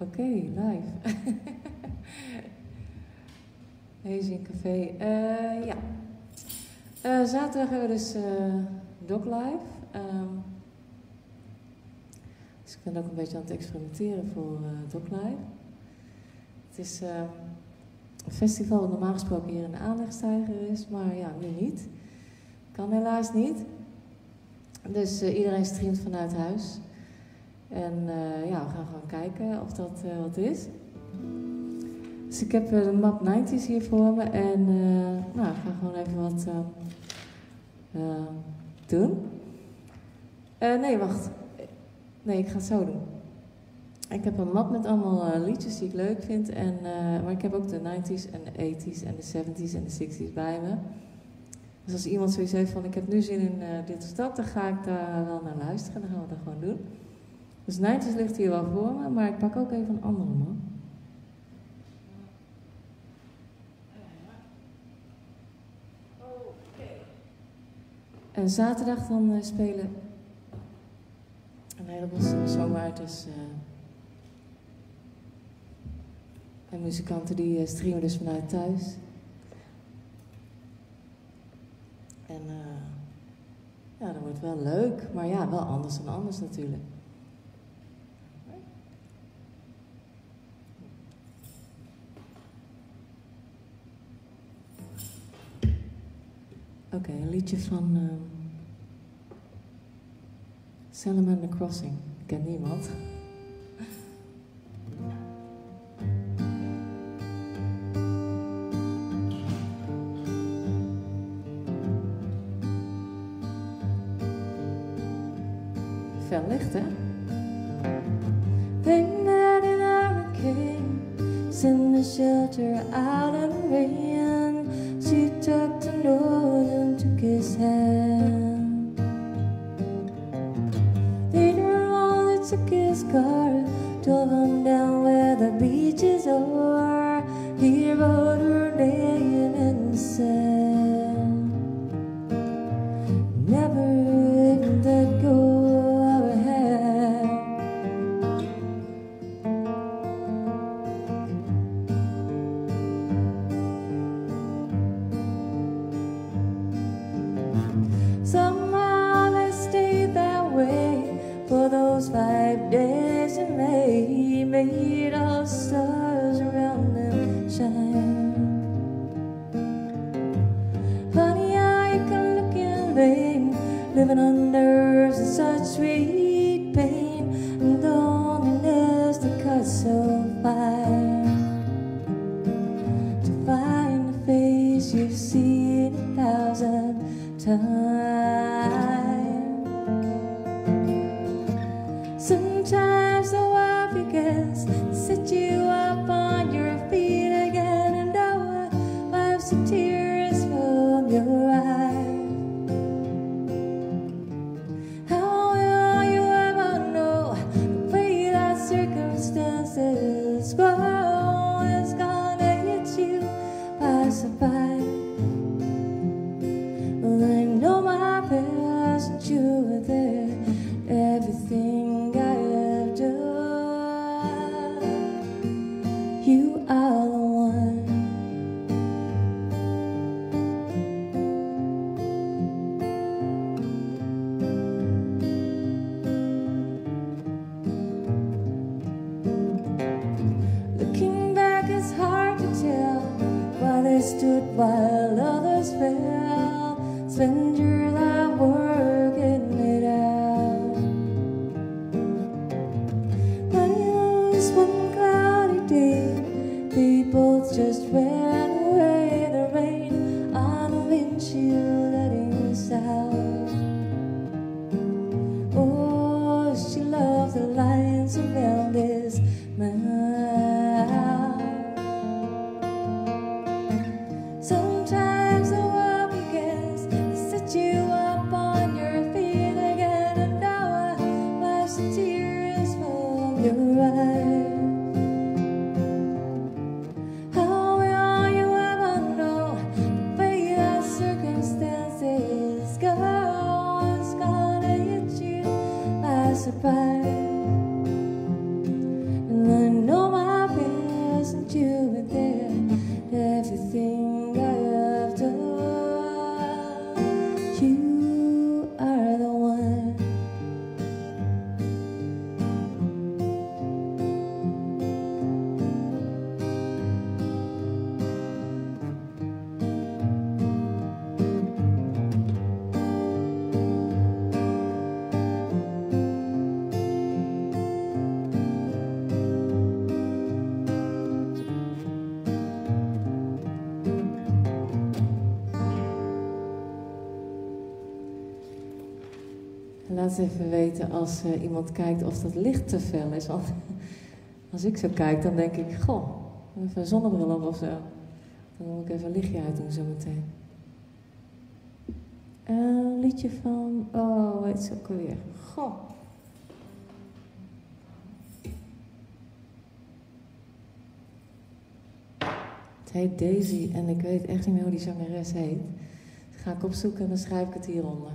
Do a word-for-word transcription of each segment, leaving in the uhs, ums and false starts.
Oké, okay, live. Meezingcafé. Uh, ja. Uh, zaterdag hebben we dus uh, Doc Live. Um, dus ik ben ook een beetje aan het experimenteren voor uh, Doc Live. Het is uh, een festival dat normaal gesproken hier in de aanlegstijger is, maar ja, nu niet. Kan helaas niet. Dus uh, iedereen streamt vanuit huis. En uh, ja, we gaan gewoon kijken of dat uh, wat is. Dus ik heb uh, de map negentig hier voor me en uh, nou, ik ga gewoon even wat uh, uh, doen. Uh, nee, wacht. Nee, ik ga het zo doen. Ik heb een map met allemaal uh, liedjes die ik leuk vind, en, uh, maar ik heb ook de negentig en de tachtig en de zeventig en de zestig bij me. Dus als iemand zoiets heeft van ik heb nu zin in uh, dit of dat, dan ga ik daar wel naar luisteren en dan gaan we dat gewoon doen. Dus negentig ligt hier wel voor me, maar ik pak ook even een andere man. En zaterdag dan uh, spelen een heleboel songwriters uh, en muzikanten die uh, streamen dus vanuit thuis. En uh, ja, dat wordt wel leuk, maar ja, wel anders dan anders natuurlijk. Oké, okay, een liedje van uh, Salamander Crossing. Ik ken niemand. Fel licht, hè? They met in hurricane, in the shelter out in the rain. She took the note and took his hand. Later on they took his car, drove him down where the beaches are. He wrote her name in the sand. Never even let go. Somehow they stayed that way for those five days in May. He made all stars around them shine. Funny how you can look in vain, living under such sweet pain, and loneliness that cuts so fine. To find a face you've seen a thousand time. Sometimes the world begins to set you up on your feet again, and I wipes the tears from your eyes. How will you ever know the way that circumstances grow is gonna hit you by surprise? I know my past and you were there. Everything I have done, you are the one. Looking back, it's hard to tell why they stood while others fell. Spend your life working it out. But on this one cloudy day, they both just ran away. The rain on the windshield letting south. Oh, she loves the lines around his mouth. Sometimes the world begins to set you up on your feet again, and now I wipes the tears from your eyes. How will you ever know the way that circumstances go? It's gonna hit you by surprise. And I know laat even weten als uh, iemand kijkt of dat licht te fel is. Want als ik zo kijk, dan denk ik, goh, even een zonnebril op of zo. Dan moet ik even een lichtje uitdoen zo meteen. Een uh, liedje van, oh, weet ze ook alweer. Goh. Het heet Daisy en ik weet echt niet meer hoe die zangeres heet. Dat ga ik opzoeken en dan schrijf ik het hieronder.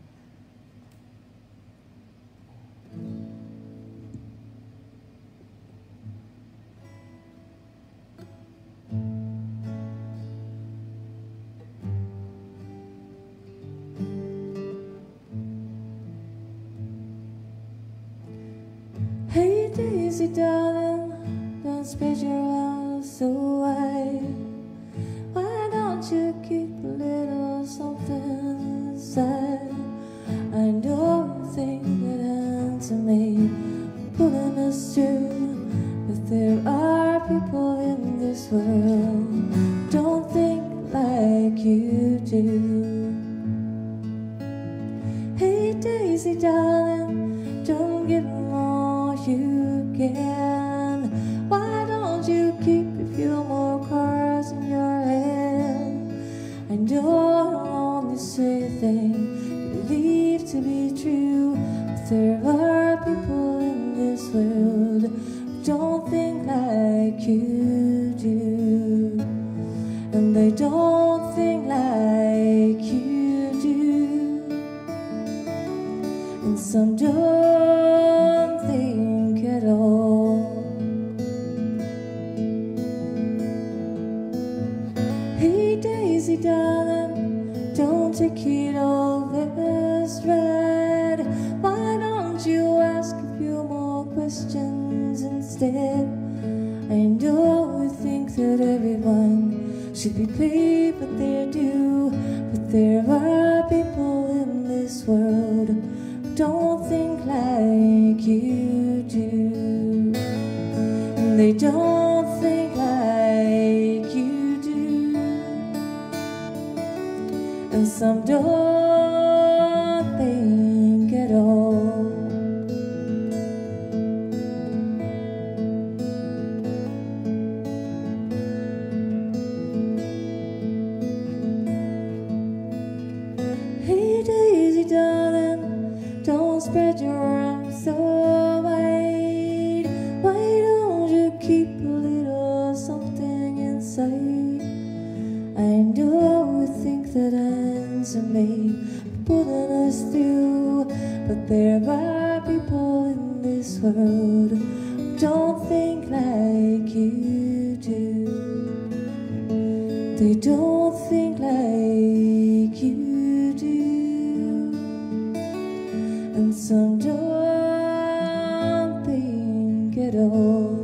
Hey Daisy darling, don't spread your arms so wide. Why don't you keep a little something inside? I don't think that ends me pulling us through, but there are people in this world don't think like you do. Hey Daisy darling, don't give them all you can. Why don't you keep a few more cards in your hand? I don't only say things you believe to be true, but there are people in this world who don't think like you do, and they don't think like you do, and some don't think at all. Hey Daisy darling, don't take it all this red. Why don't you ask a few more questions instead? I know you think that everyone should be paid what they do, but there are people in this world who don't think like you do, and they don't think like you do, and some don't think at all. Hey Daisy darling, don't spread your arms so wide. Why don't you keep a little something inside? I know you think that ends are made for pulling us through, but there are people in this world who don't think like you do. They don't think like you do, and some don't think at all.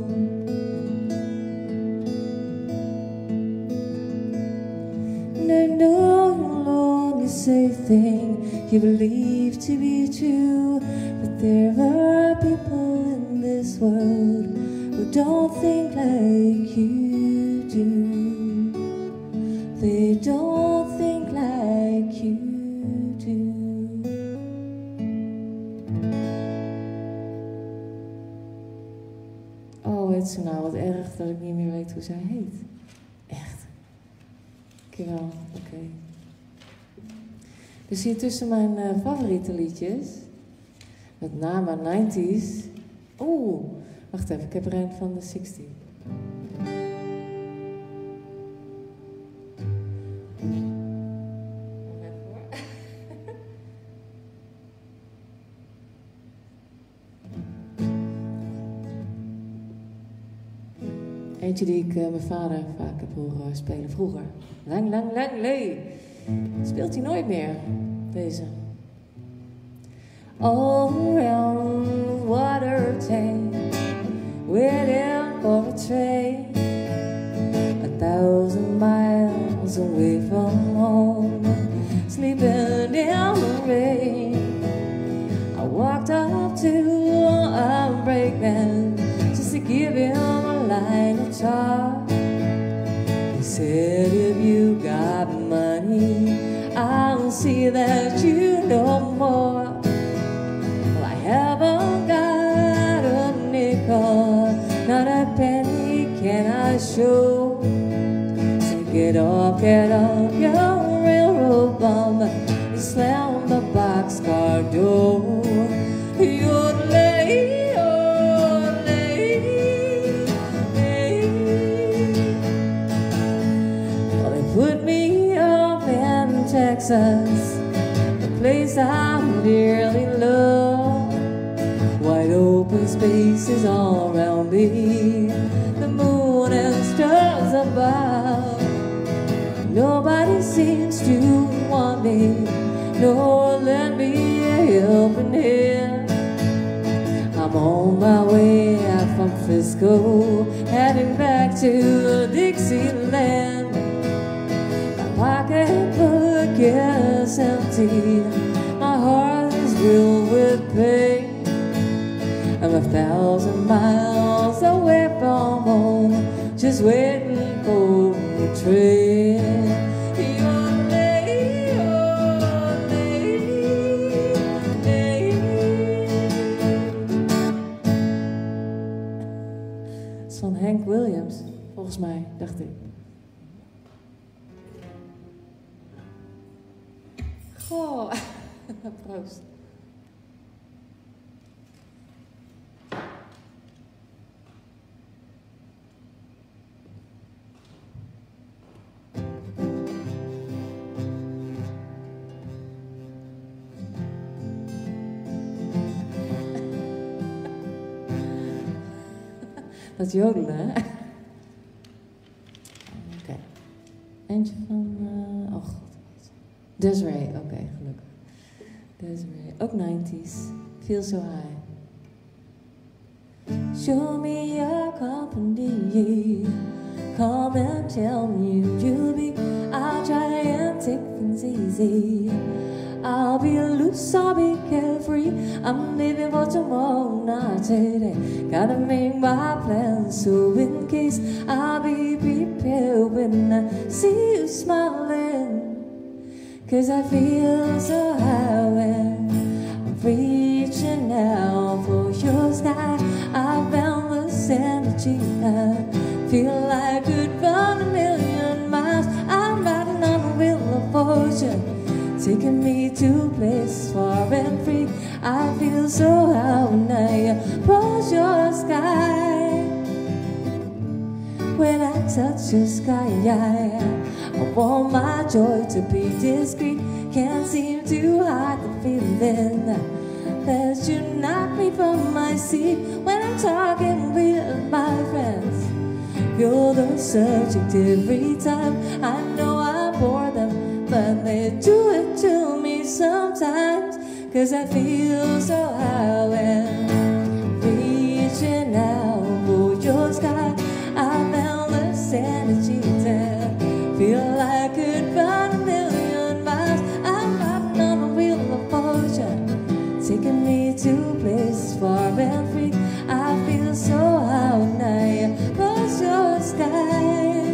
And I know you'll only say things you believe to be true, but there are people in this world who don't think like you do. They don't think like you do. Oh, het is nou wat erg dat ik niet meer weet hoe zij heet. Echt. Dankjewel, oké. Okay. Dus hier tussen mijn uh, favoriete liedjes, met name nineties. Oeh, wacht even, ik heb er een van de zestig. Eentje die ik uh, mijn vader vaak heb horen spelen vroeger. Lang, lang, lang, lee. Speelt hij nooit meer, deze. All around the water tank, waiting for a train, a thousand miles away from home, sleeping in the rain. I walked up to a brakeman just to give him a line of talk. He said, if you got money, I'll see that you know more. show. So get off, get off your railroad bum. You slam the boxcar door. You'd lay, oh, lay, lay. Well, they put me up in Texas, the place I dearly love. Wide open spaces all around me, the moon and stars above. Nobody seems to want me, no lend me a helping hand. I'm on my way out from Frisco, heading back to Dixieland. My pocketbook is empty, my heart is filled with pain. I'm a thousand miles away from home, just waiting for the train. You're late, oh, late, late. Het is van Hank Williams, volgens mij, dacht ik. Goh, proost. Dat jodelen, hè? Oké. Okay. Eentje van... Uh, oh god. Desiree, oké, okay, gelukkig. Desiree, ook nineties. Feel so high. Show me your company. Come and tell me you'll be. I'll try and take things easy. I'll be loose, I'll be carefree. I'm living for tomorrow, not today. Gotta make my plans, so in case I'll be prepared when I see you smiling. Cause I feel so high when I'm reaching out for your sky. I found this energy, I feel like I could run a million miles. I'm riding on a wheel of fortune, taking me to places far and free. I feel so high when I approach your sky. When I touch your sky, I, I want my joy to be discreet. Can't seem to hide the feeling that you knock me from my seat. When I'm talking with my friends, you're the subject every time. I know I bore them, but they do it to me sometimes. Cause I feel so high when I'm reaching out for your sky. I found this energy that feel like I could run a million miles. I'm riding on a wheel of fortune, taking me to places far and free. I feel so high when I approach your sky.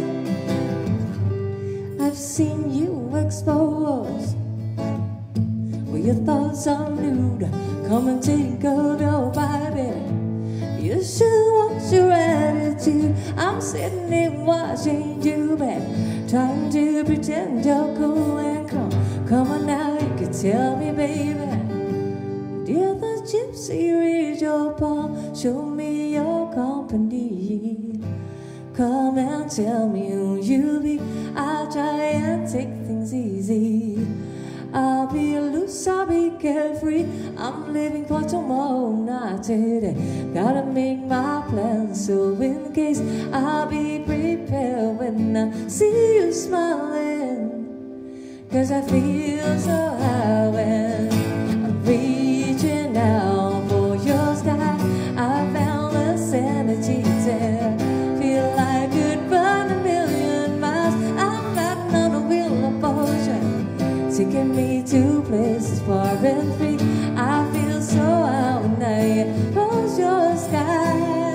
I've seen you exposed, where your thoughts are nude, commentating of your body. You should watch your attitude. I'm sitting there watching you back, trying to pretend you're cool and calm. Come on now, you can tell me, baby. Did the gypsy read your palm? Show me your company. Come and tell me who you be. I'll try and take things easy. I'll be loose, I'll be carefree. I'm living for tomorrow, not today. Gotta make my plans, so in case I'll be prepared when I see you smiling. Cause I feel so high when I'm reaching out for your sky. I found this energy there, feel like I could run a million miles. I'm riding on a wheel of fortune, taking me to places far and free. I feel so high when I approach your sky.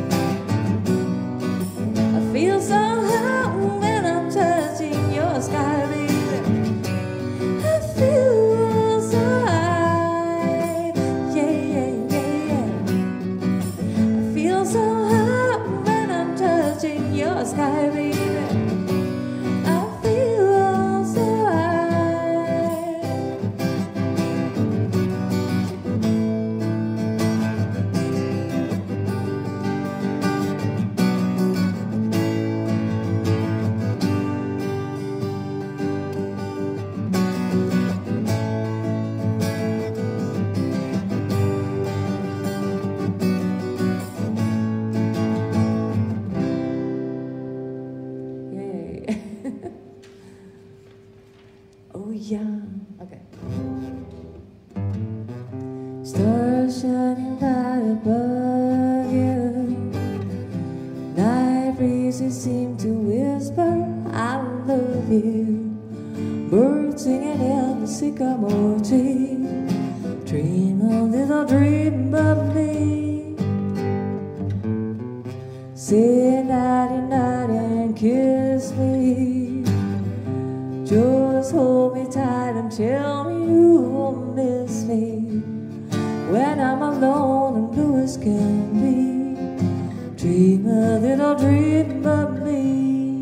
I feel so high when I'm touching your sky, baby. I feel so high, yeah, yeah, yeah, yeah. I feel so high when I'm touching your sky. Oh ja, oké. Stars shining light above you. Night breezes seem to whisper, I love you. Birds singing in the sycamore tree. Dream a little dream of me. Say nighty night and kiss me. Just hold me tight and tell me you won't miss me. When I'm alone and blue as can be. Dream a little dream of me.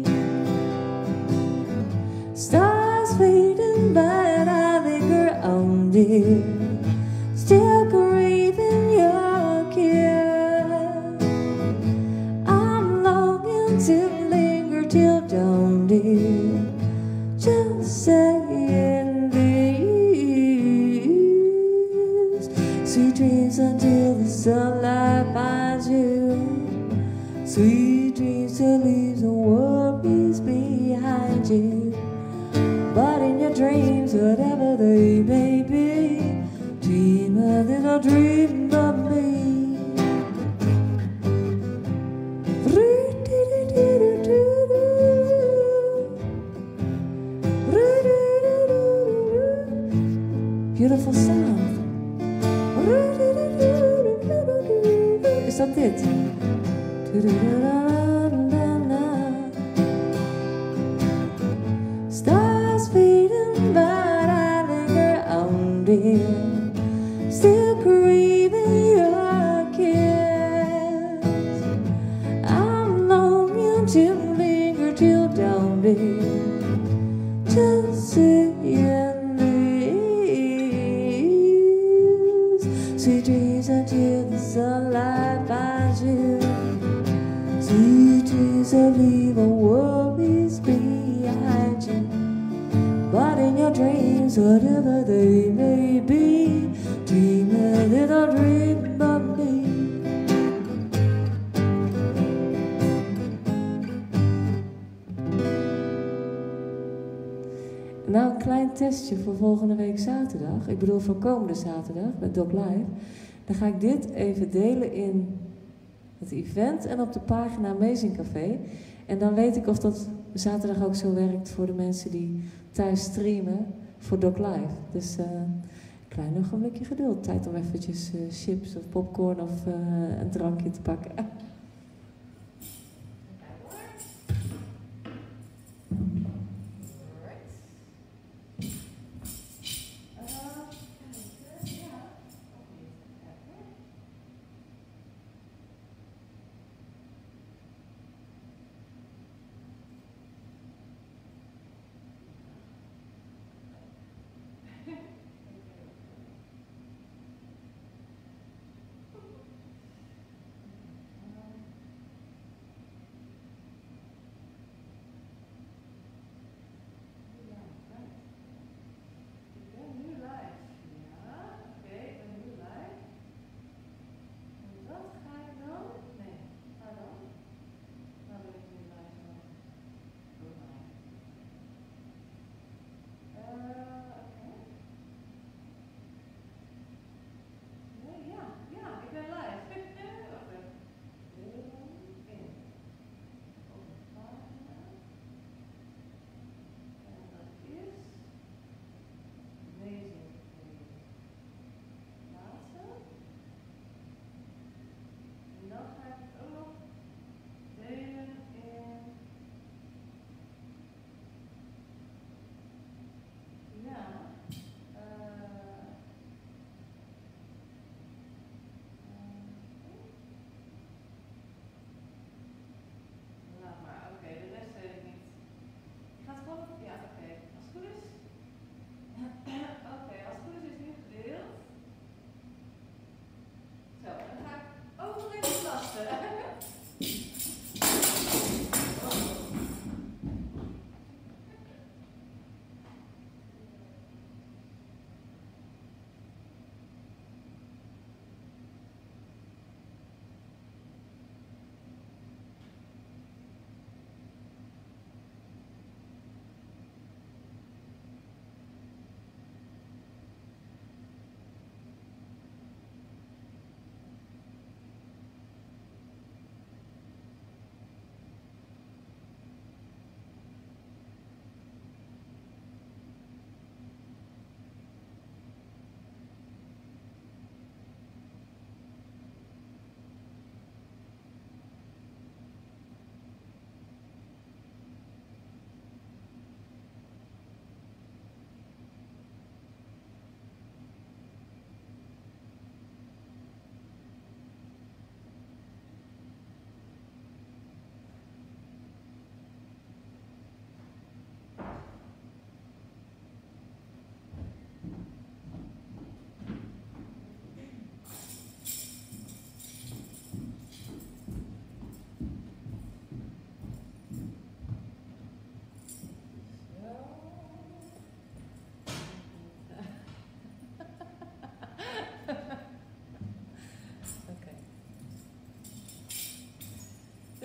Stars fading but I linger on dear. Still craving your kiss. I'm longing to linger till dawn dear. Just saying these sweet dreams until the sunlight finds you. Sweet dreams to leave the worries behind you. But in your dreams, whatever they may be, dream a little dream of me. Beautiful sound. Is dat dit? Stars fading, but I linger on dear. Still craving your kiss. I'm longing to linger till dawn dear. Just saying these sweet dreams until the sunlight finds you. Sweet dreams that leave all worries behind you. But in your dreams, whatever they may be, dream a little dream of me. Nou, een klein testje voor volgende week zaterdag. Ik bedoel voor komende zaterdag met Doc Live. Dan ga ik dit even delen in het event en op de pagina Meezingcafé. En dan weet ik of dat zaterdag ook zo werkt voor de mensen die thuis streamen voor Doc Live. Dus uh, een klein ogenblikje geduld. Tijd om eventjes uh, chips of popcorn of uh, een drankje te pakken.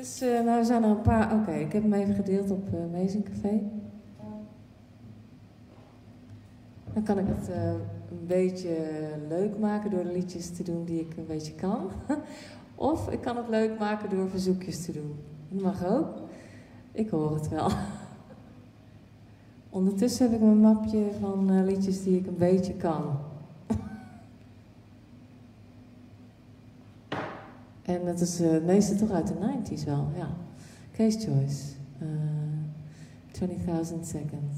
Dus uh, nou zijn er een paar... Oké, okay, ik heb hem even gedeeld op uh, Meezingcafé. Dan kan ik het uh, een beetje leuk maken door de liedjes te doen die ik een beetje kan. Of ik kan het leuk maken door verzoekjes te doen. Dat mag ook. Ik hoor het wel. Ondertussen heb ik mijn mapje van uh, liedjes die ik een beetje kan. En dat is uh, het meeste toch uit de nineties wel, ja. Case Choice. Uh, twenty thousand seconds.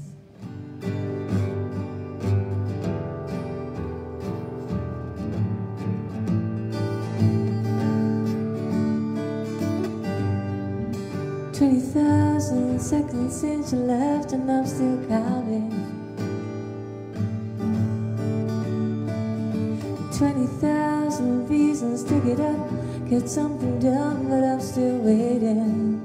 twenty thousand seconds since you left and I'm still counting. twenty thousand reasons to get up, get something done, but I'm still waiting.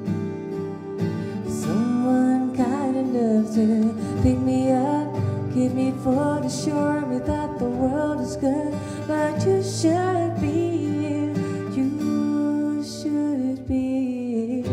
Someone kind enough to pick me up, get me for the shore, me that the world is good, but you should be here, you should be here.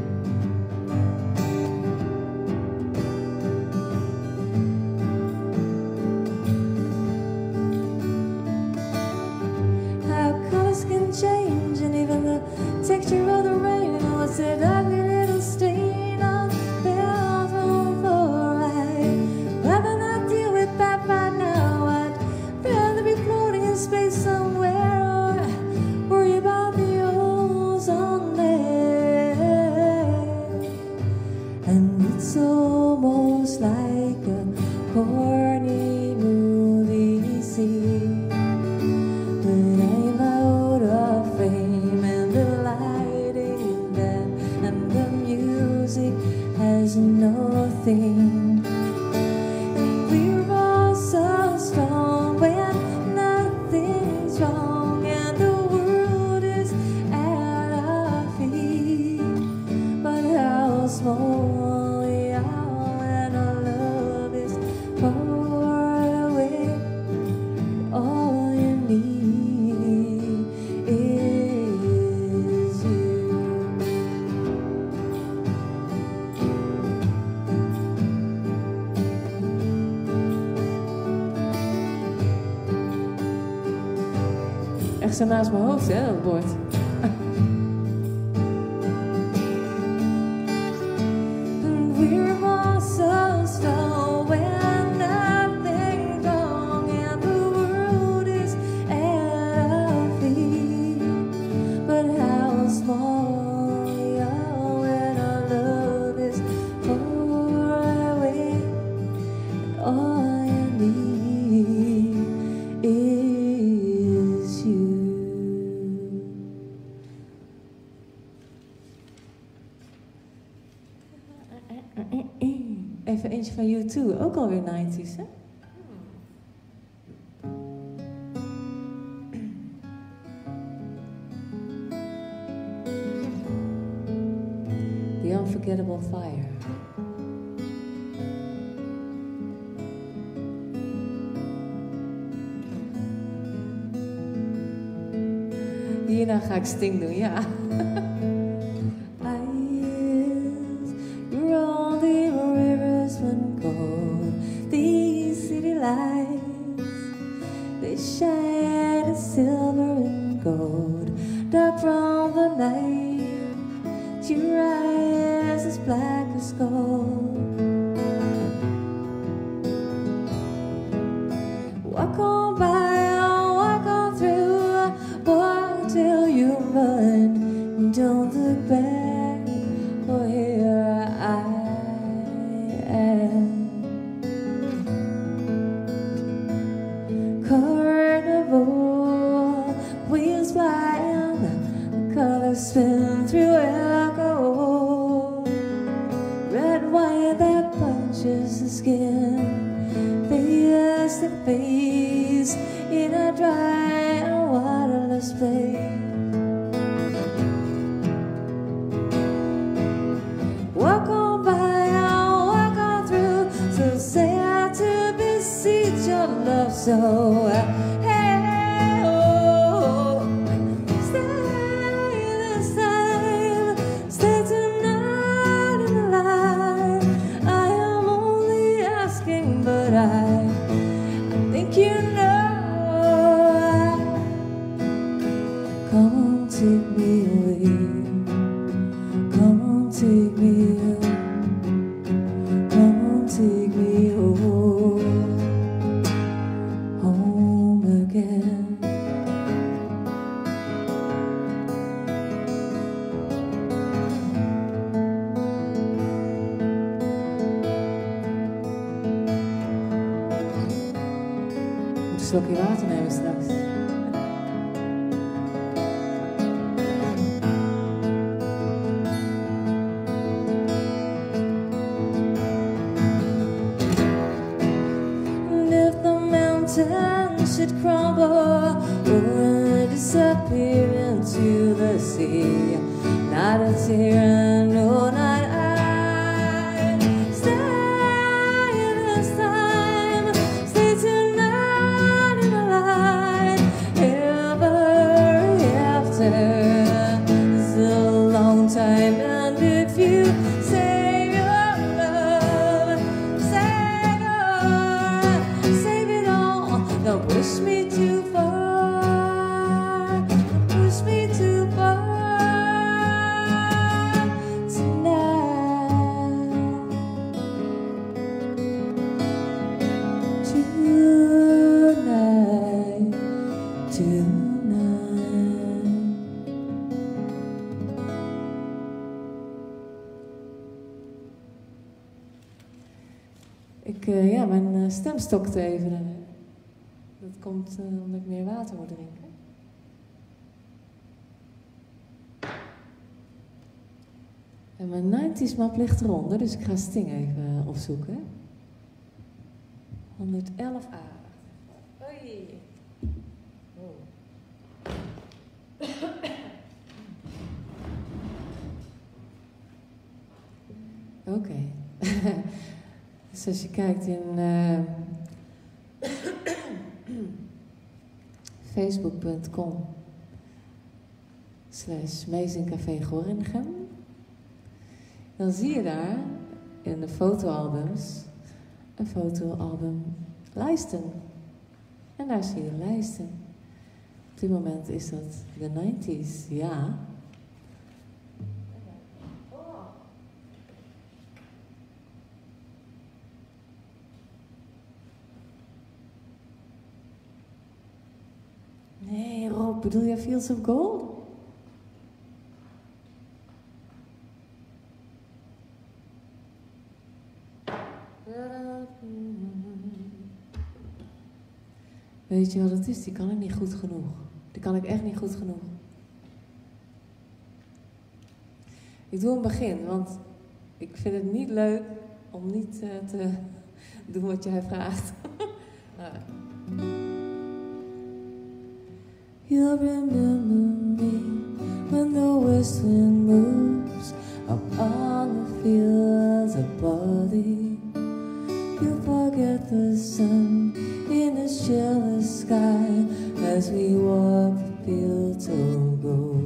Change and even the texture of the rain, what's that ugly little stain on the bathroom floor? I'd rather not deal with that right now. I'd rather be floating in space somewhere or worry about the ozone layer. And it's almost like a corny movie scene. Has no thing. And we're all so strong when nothing's wrong and the world is at our feet. But how small we are and our love is far away. All you need is you. Echt zo naast mijn hoofd, hè, dat bord. We're all so strong when nothing's wrong and the world is at our feet. But how small we are when our love is far away. And all you need is you. Even eentje van U twee, ook alweer nineties, hè? The Unforgettable Fire. Hierna ga ik Sting doen, ja. These city lights, they shine as silver and gold. Dark from the night, your eyes as black as gold. Walk on by, walk on through, walk till you run. Don't look back, for here I am. Carnival, wheels flying, the colors spin through echo. Red wine that punches the skin, face to face in a dry and waterless place. Walk on by, walk on through, so sad to beseech your love so. Hey, oh, stay this time, stay. right. I think you know. Come on, take me away. Come on, take me away. Come on, take me home, home again. Moet een slokje water nemen straks. Should crumble or disappear into the sea. Not a tear, no, not I. Stay this time, stay tonight in the light. Ever after, it's a long time, and if you say your love, say your, save it all. Don't push me too far, don't push me too far tonight, tonight, tonight. Ik, uh, ja, mijn uh, stem stokte even. Uh, Dat komt uh, omdat ik meer water moet drinken. En mijn nineties map ligt eronder, dus ik ga Sting even opzoeken. honderdelf A. Hoi. Oh. Oké. Okay. Dus als je kijkt in uh, facebook punt com slash Meezingcafé Gorinchem, dan zie je daar in de fotoalbums een fotoalbum lijsten. En daar zie je lijsten. Op dit moment is dat de nineties, ja. Nee, Rob, bedoel je Fields of Gold? Weet je wat het is? Die kan ik niet goed genoeg. Die kan ik echt niet goed genoeg. Ik doe een begin, want ik vind het niet leuk om niet uh, te doen wat jij vraagt. You'll remember me when the west wind moves up on the fields of barley. You'll forget the sun in a jealous sky as we walk the fields of gold.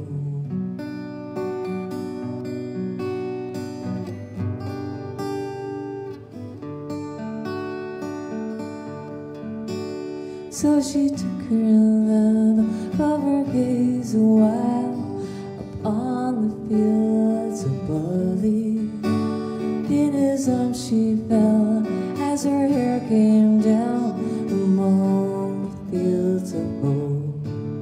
So she took her love from her gaze a while upon the fields of barley. In his arms she fell as her hair came down among the fields of gold.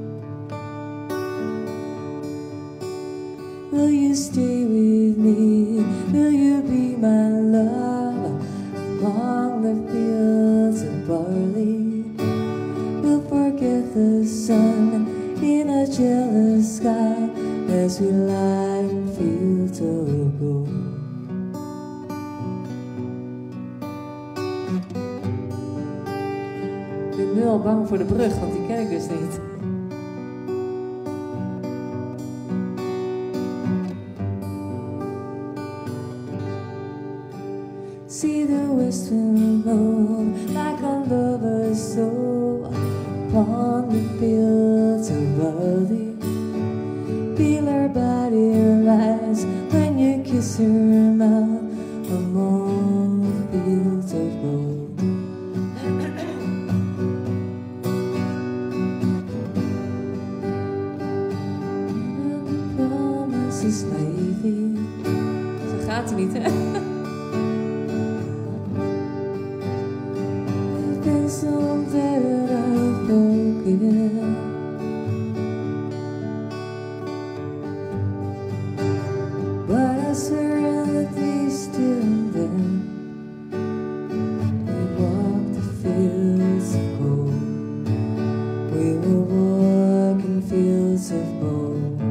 Will you stay with me? Will you be my love among the fields of barley? Forget the sun in a jealous sky as we lie in fields of gold. Ik ben nu al bang voor de brug, want die ken ik dus niet. See the west wind blow like a lover's soul upon the fields of barley. Feel her body rise when you kiss her mouth among the fields of gold. even niet, hè? I've been so very broken. But I swear that we still there. We walked the fields of gold. We were walking fields of gold.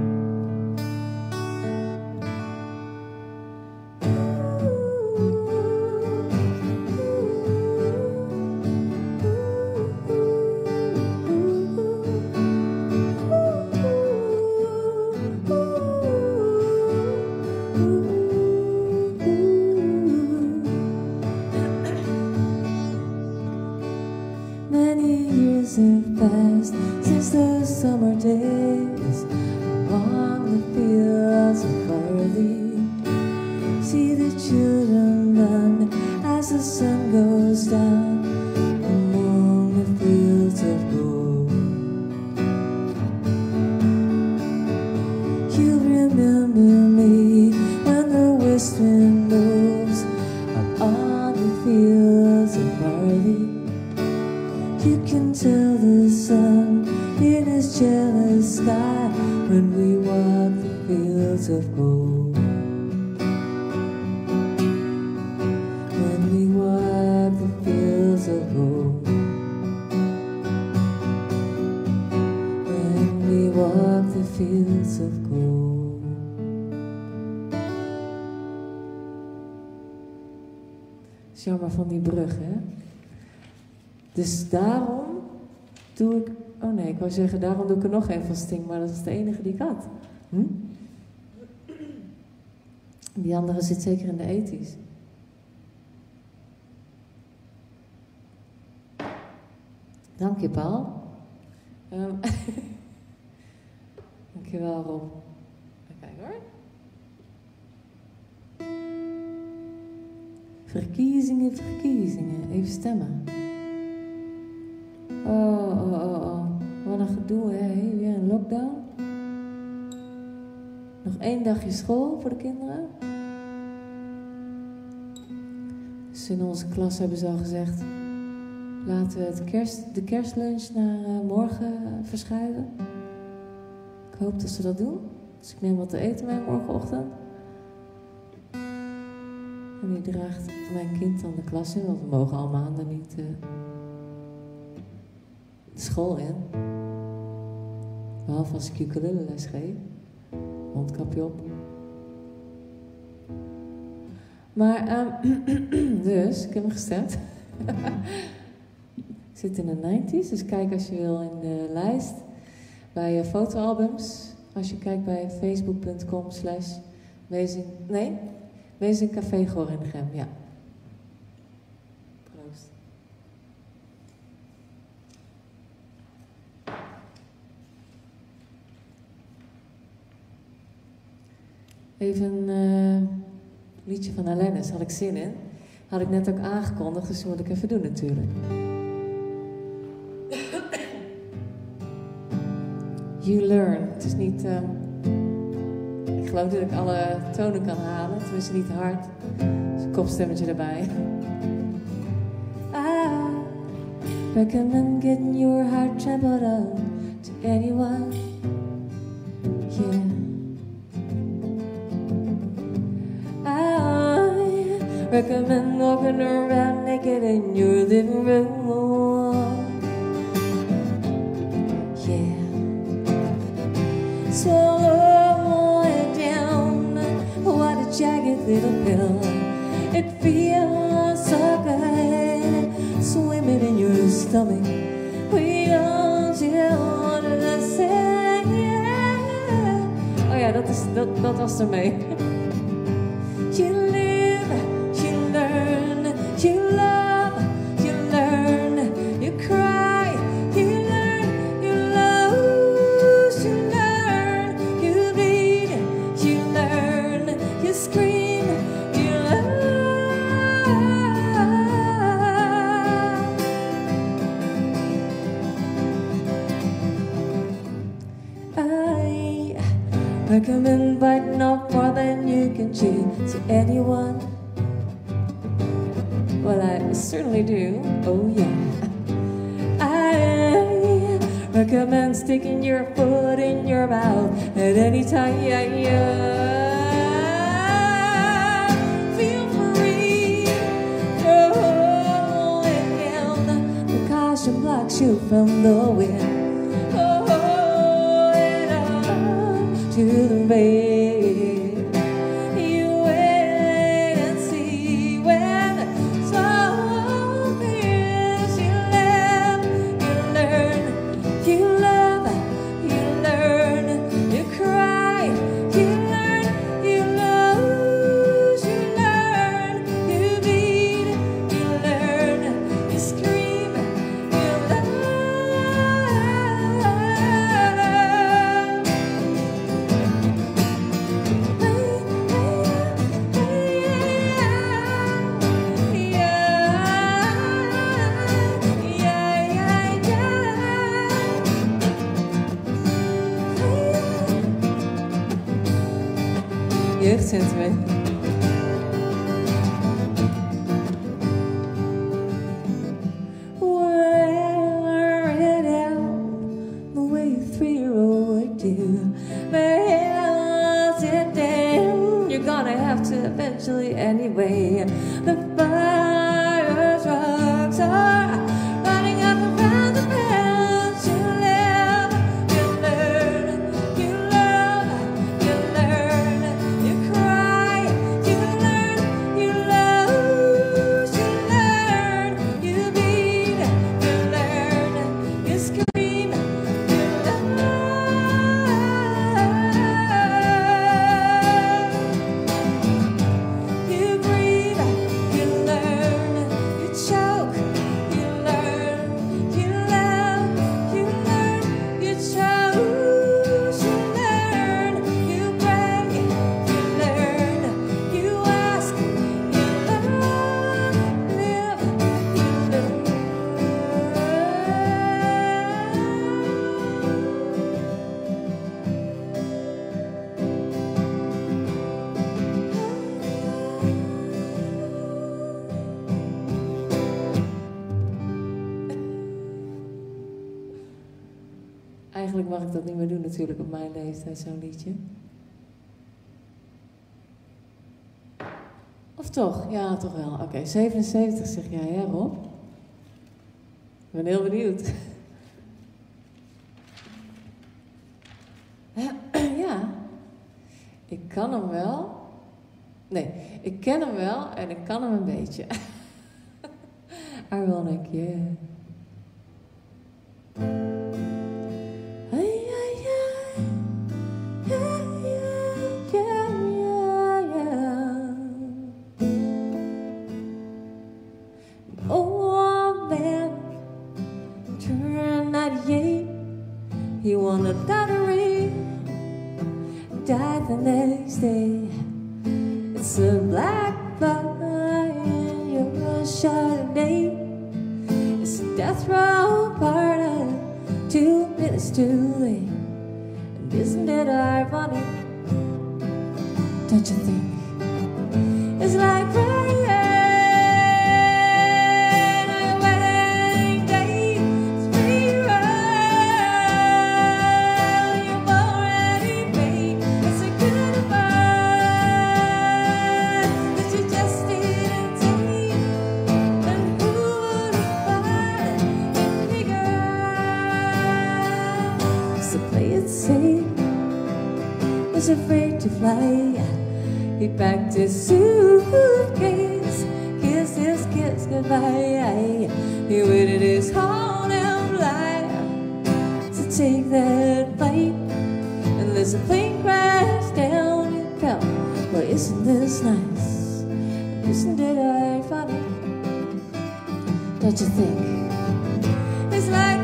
Many years have passed since those summer days along the fields of barley. See the children run as the sun goes down among the fields of gold. You remember me when the west wind moves up on the fields of barley. You can tell the sun in his jealous sky when we walk the fields of gold. When we walk the fields of gold. When we walk the fields of gold. Het is jammer van die brug, hè? Dus daarom doe ik... Oh nee, ik wou zeggen, daarom doe ik er nog een van Sting, maar dat is de enige die ik had. Hm? Die andere zit zeker in de ethisch. Dank je, Paul. Um, Dank je wel, Rob. Even kijken hoor. Verkiezingen, verkiezingen. Even stemmen. Oh, oh, oh, oh. Wat een gedoe, hè? Weer een lockdown. Nog één dagje school voor de kinderen. Dus in onze klas hebben ze al gezegd... laten we het kerst, de kerstlunch naar uh, morgen verschuiven. Ik hoop dat ze dat doen. Dus ik neem wat te eten mee morgenochtend. En die draagt mijn kind dan de klas in, want we mogen al maanden niet... Uh, de school in. Behalve als ik ukulele les geef. Mondkapje op. Maar, um, dus, ik heb hem gestemd. Ik zit in de negentig's, dus kijk als je wil in de lijst. Bij uh, fotoalbums. Als je kijkt bij facebook punt com slash Meezing... Nee? Meezingcafé Gorinchem, ja. Proost. Even een uh, liedje van Alanis, had ik zin in. Had ik net ook aangekondigd, dus dat moet ik even doen natuurlijk. You learn. Het is niet... Uh, ik geloof dat ik alle tonen kan halen, tenminste niet hard. Dus een kopstemmetje erbij. I recommend getting your heart trampled up to anyone. Yeah. Recommend walking around naked in your living room. Yeah. Swallow it down. What a jagged little pill. It feels so good. Swimming in your stomach. We don't you want to say. Oh ja, dat, is, dat, dat was ermee. You You love, you learn, you cry, you learn, you lose, you learn, you bleed, you learn, you scream, you learn. I recommend biting off more than you can chew to anyone. Well, I certainly do, oh yeah. I recommend sticking your foot in your mouth at any time. Feel free to hold it in. The caution blocks you from the wind. To the bed, you wait and see when so things you live, you learn, you love, you learn, you cry, you learn, you lose, you learn, you bleed, you learn, you scream, you love. Jeugdsentiment. Wear it out the way a three-year-old would do. Melt it down. You're gonna have to eventually anyway. The fire trucks are running up around the bend. You live, you learn, you love, you learn. You cry, you learn, you lose, you learn, you bleed, you learn, you scream, you love. You breathe, you learn, you choke, you learn, you love, you learn, you choose, you learn, you break, you learn, you ask, you learn, live, you learn. Eigenlijk mag ik dat niet meer doen natuurlijk op mijn leeftijd, zo'n liedje. Of toch? Ja, toch wel. Oké, okay, zevenenzeventig zeg jij, hè Rob? Ik ben heel benieuwd. Ja, ik kan hem wel. Nee, ik ken hem wel en ik kan hem een beetje. Ironic, yeah. He won a lottery, died the next day. It's a black fly in your Chardonnay. It's a death row pardon, two minutes too late. And isn't it ironic? Don't you think? It's like rain. Was afraid to fly. He packed his suitcase, kissed his kiss goodbye. He waited his whole damn life to take that flight. And there's a plane crash down and fell. Well, isn't this nice? Isn't it ironic? Don't you think? It's like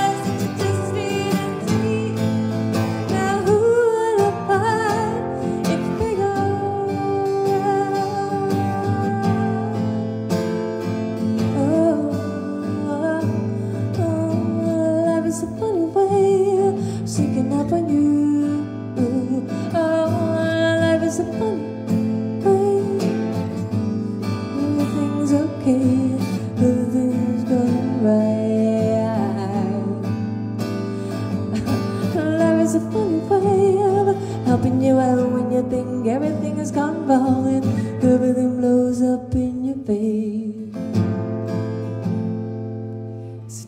if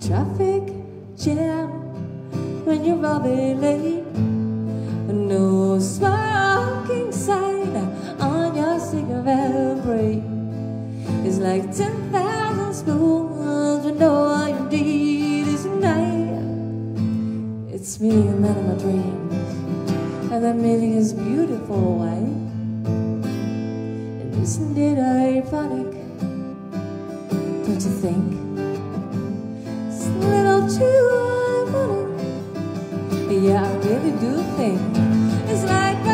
traffic jam when you're running late. No smoking sign on your cigarette break. It's like ten thousand spoons, you know all you need is a knife. It's me and then in my dreams, and I'm meeting his beautiful wife. And isn't it ironic, don't you think? It's a little too ironic. Yeah, I really do think it's like my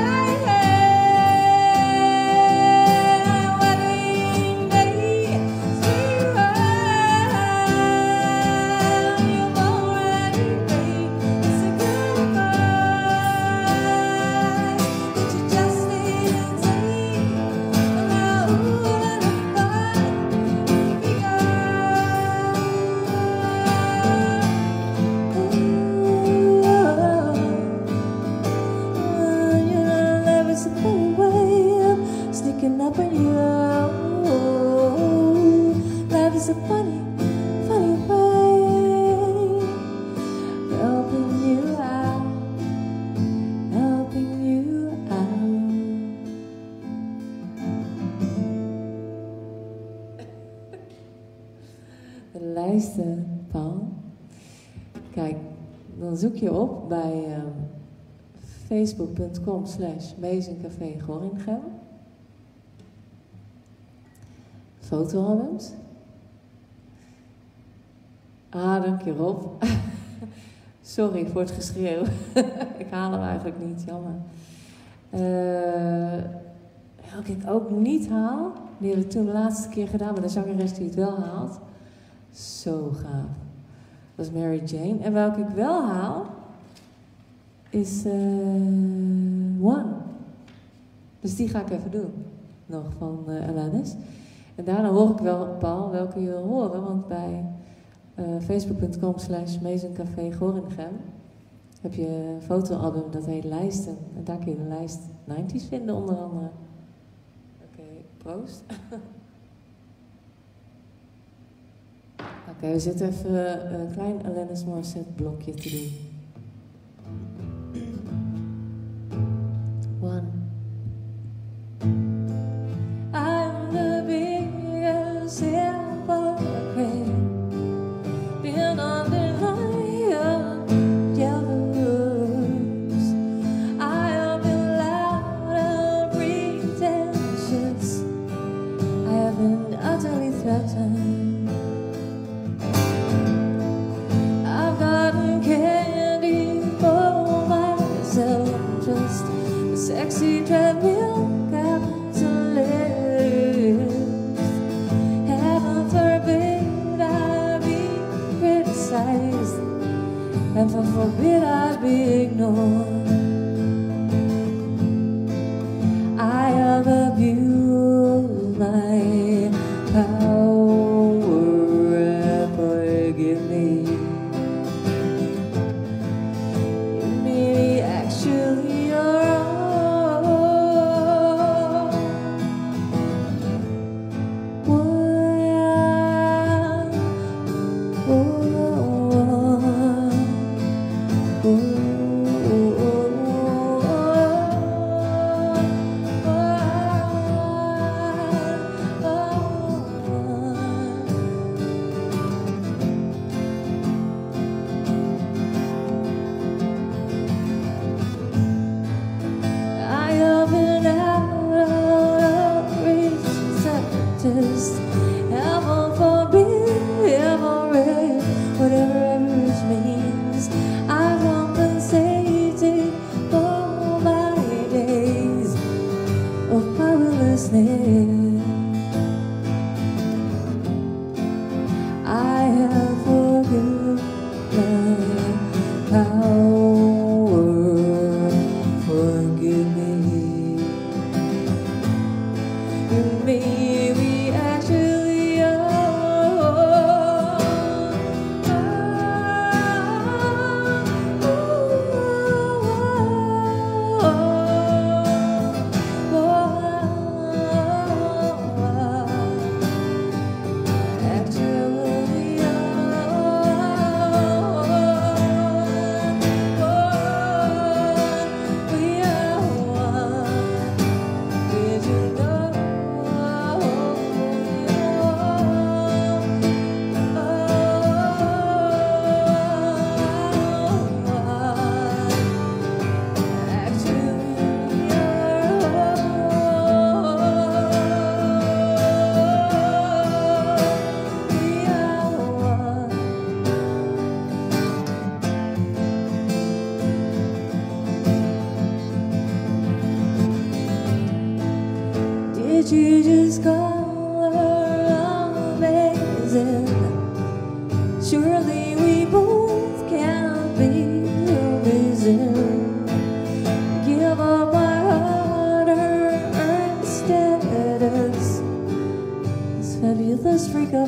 hair, wedding day, sweet wine, you've already made. It's a goodbye that you just need to take. Now, ooh, let it fun be gone. It's a funny way of sneaking up on you. Life is a funny, funny way of helping you out, helping you out. Luister, Paul. Kijk, dan zoek je op bij um, facebook punt com slash Meezingcafé Gorinchem. Fotoalbums. Ah, dank je Rob. Sorry voor het geschreeuw. Ik haal hem eigenlijk niet, jammer. Uh, welke ik ook niet haal, die hebben we toen de laatste keer gedaan met de zangeres die het wel haalt. Zo gaaf. Dat is Mary Jane. En welke ik wel haal, is uh, One. Dus die ga ik even doen. Nog van uh, Alanis. En daarna hoor ik wel, Paul, welke je wil horen. Want bij uh, facebook punt com slash Meezingcafé Gorinchem heb je een fotoalbum dat heet Lijsten. En daar kun je de lijst negentig's vinden onder andere. Oké, okay, proost. Oké, okay, we zitten even een klein Alanis Morissette blokje te doen. One. I'm the biggest hypocrite, been under lion jealous. I have been loud and pretentious. I have been utterly threatened. I've gotten candy for myself, just a sexy treadmill capitalist. Heaven forbid I be criticized, heaven forbid I be ignored. I have abused my power, and forgive me. You may actually are wrong. One, one, one, one.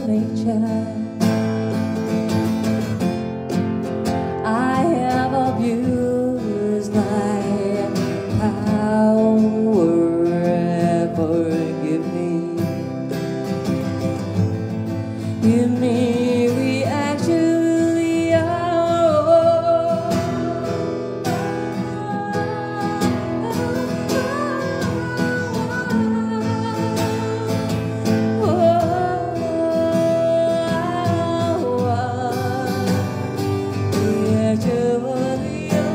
nature. I have abused my power. Forgive me. Give me we actually are. We actually are.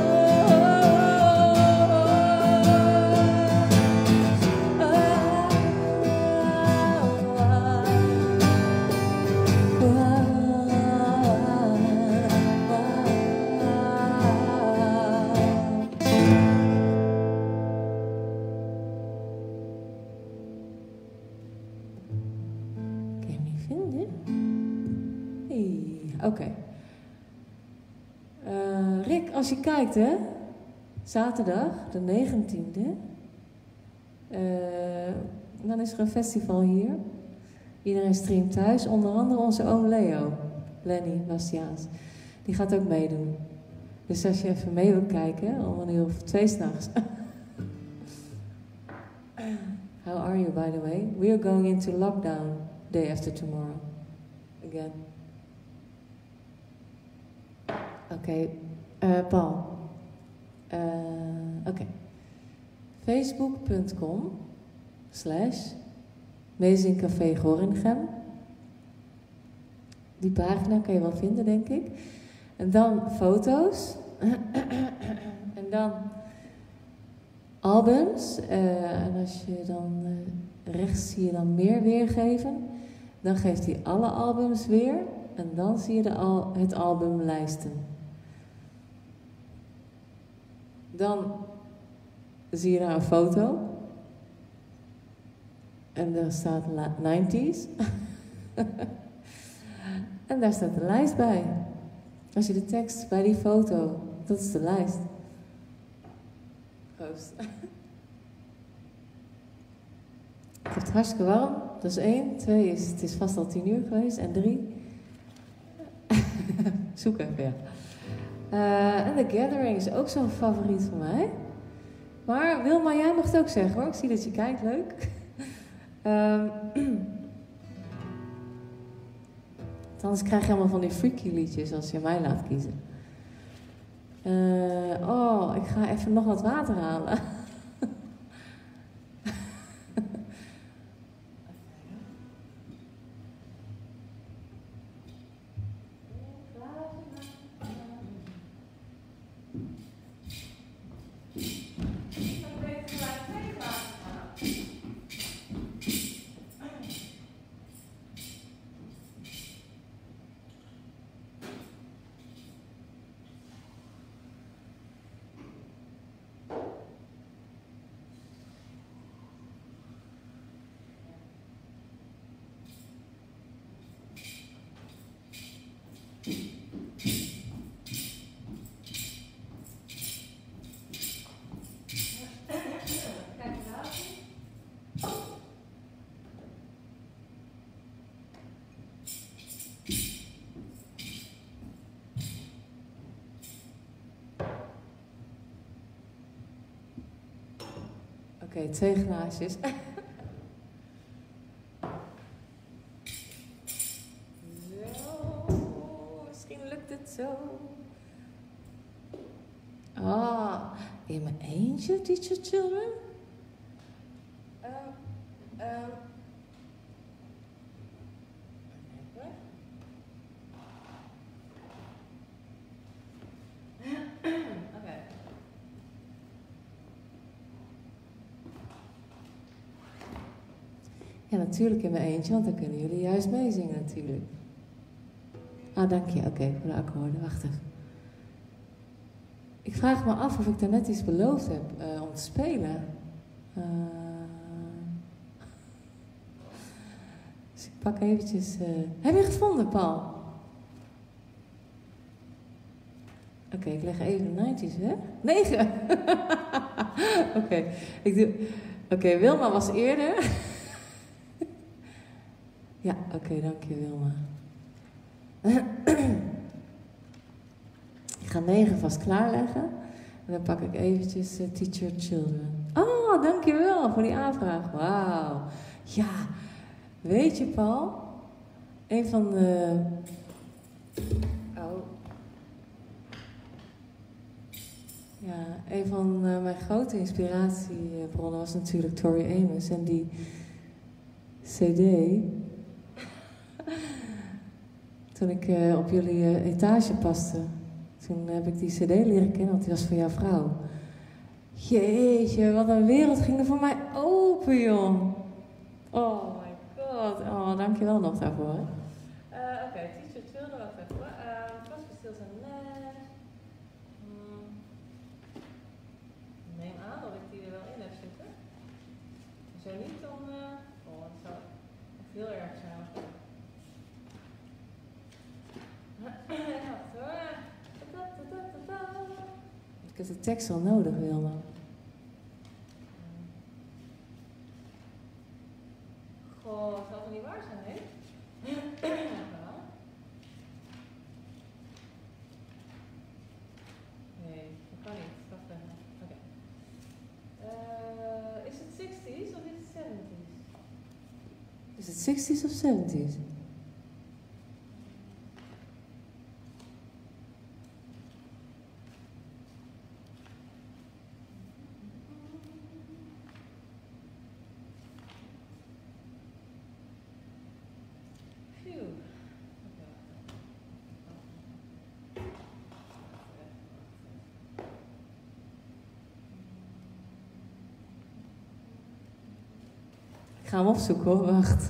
Kan je hem niet vinden? Hey, oké. Okay. Uh, Rick, als je kijkt, hè, zaterdag, de negentiende, uh, dan is er een festival hier. Iedereen streamt thuis, onder andere onze oom Leo, Lenny Bastiaans. Die gaat ook meedoen. Dus als je even mee wilt kijken, om een uur of twee s'nachts. How are you, by the way? We are going into lockdown day after tomorrow. Again. Oké, okay. uh, Paul. Uh, Oké. Okay. Facebook.com slash Meezingcafé Gorinchem. Die pagina kan je wel vinden, denk ik. En dan foto's. En dan albums. Uh, en als je dan uh, rechts zie je dan meer weergeven. Dan geeft hij alle albums weer. En dan zie je de al, het albumlijsten. Dan zie je daar een foto. En daar staat nineties. En daar staat de lijst bij. Als je de tekst bij die foto, dat is de lijst. Proost. Ik heb het hartstikke warm. Dat is één. Twee is, het is vast al tien uur geweest. En drie. Zoek even, ja. Uh, en The Gathering is ook zo'n favoriet van mij. Maar Wilma, jij mag het ook zeggen hoor. Ik zie dat je kijkt, leuk. um, Anders krijg je allemaal van die freaky liedjes als je mij laat kiezen. Uh, oh, ik ga even nog wat water halen. Oké, okay, twee glaasjes. Zo, misschien lukt het zo. Ah, in mijn eentje, teacher children? Um, um. Ja, natuurlijk in mijn eentje, want dan kunnen jullie juist meezingen natuurlijk. Ah, dank je. Oké, okay, voor de akkoorden. Wacht even. Ik vraag me af of ik daarnet iets beloofd heb uh, om te spelen. Uh... Dus ik pak eventjes... Uh... Heb je gevonden, Paul? Oké, okay, ik leg even de nineties weg. Negen! Oké, okay, ik doe... Oké, okay, Wilma was eerder... Ja, oké, okay, dank je Wilma. Ik ga negen vast klaarleggen. En dan pak ik eventjes uh, Teach Your Children. Oh, dankjewel voor die aanvraag. Wauw. Ja, weet je Paul? Een van de... Oh. Ja, een van uh, mijn grote inspiratiebronnen was natuurlijk Tori Amos. En die cd... Toen ik uh, op jullie uh, etage paste, toen heb ik die cd leren kennen, want die was van jouw vrouw. Jeetje, wat een wereld ging er voor mij open, joh. Oh my god. Oh, dankjewel nog daarvoor. Uh, Oké, okay, Teach Your Children, wacht even. Uh, vast stil zijn les. Hmm. Neem aan dat ik die er wel in heb zitten. Zo niet, dan... Uh... Oh, dat zou echt heel erg zijn. Ik heb de tekst al nodig, Wilma. Goh, zal het niet waar zijn, hè? Nee, dat kan niet. Wacht even. Oké. Uh, is het zestig's of is het zeventig's? Is het zestig's of zeventig's? Ik ga hem opzoeken hoor, wacht.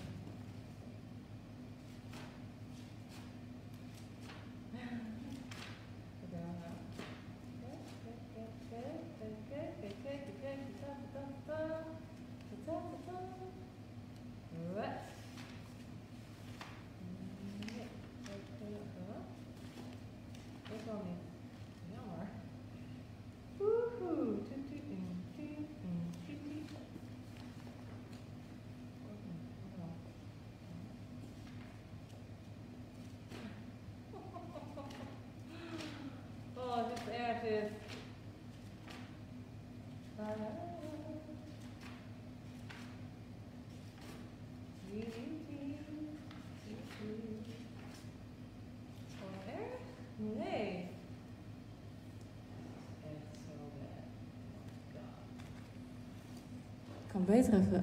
Ik kan beter even...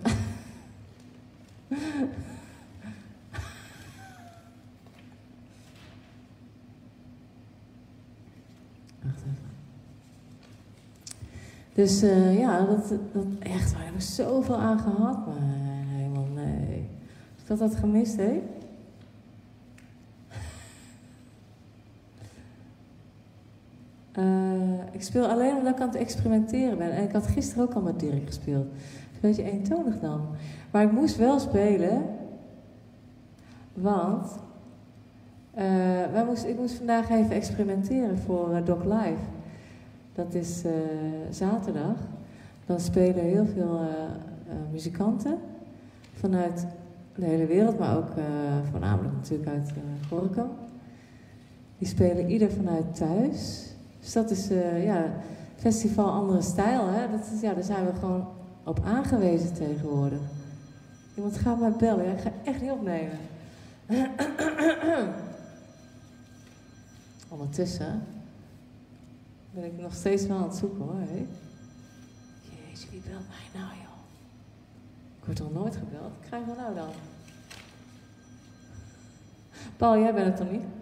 Wacht even. Dus uh, ja, dat, dat echt, waar heb ik zoveel aan gehad, maar helemaal nee. Ik had dat gemist, hè? Uh, ik speel alleen omdat ik aan het experimenteren ben. En ik had gisteren ook al met Dirk gespeeld. Een beetje eentonig dan. Maar ik moest wel spelen. Want... Uh, wij moest, ik moest vandaag even experimenteren voor uh, Doc Live. Dat is uh, zaterdag. Dan spelen heel veel uh, uh, muzikanten. Vanuit de hele wereld. Maar ook uh, voornamelijk natuurlijk uit uh, Gorinchem. Die spelen ieder vanuit thuis. Dus dat is, uh, ja, festival andere stijl, hè. Dat is, ja, daar zijn we gewoon op aangewezen tegenwoordig. Iemand gaat mij bellen, ja, ik ga echt niet opnemen. Ondertussen ben ik nog steeds wel aan het zoeken, hoor. Hè? Jezus, wie belt mij nou, joh? Ik word toch nooit gebeld? Wat krijgen we nou dan? Paul, jij bent het toch niet?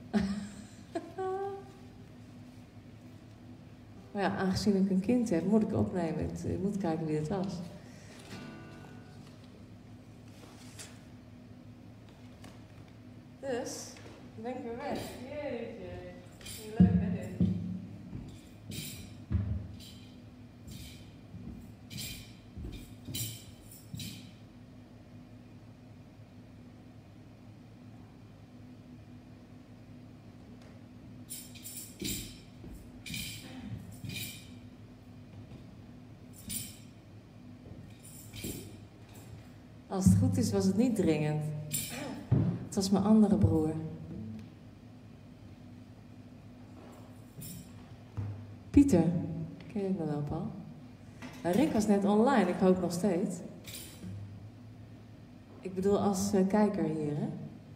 Maar ja, aangezien ik een kind heb, moet ik opnemen. Ik moet kijken wie het was. Dus, dan ben ik weer weg. Jeetje. Hoe leuk hè dit? Als het goed is, was het niet dringend. Het was mijn andere broer. Pieter. Ken je me wel, Paul? Nou, Rick was net online, ik hoop nog steeds. Ik bedoel als uh, kijker hier, hè?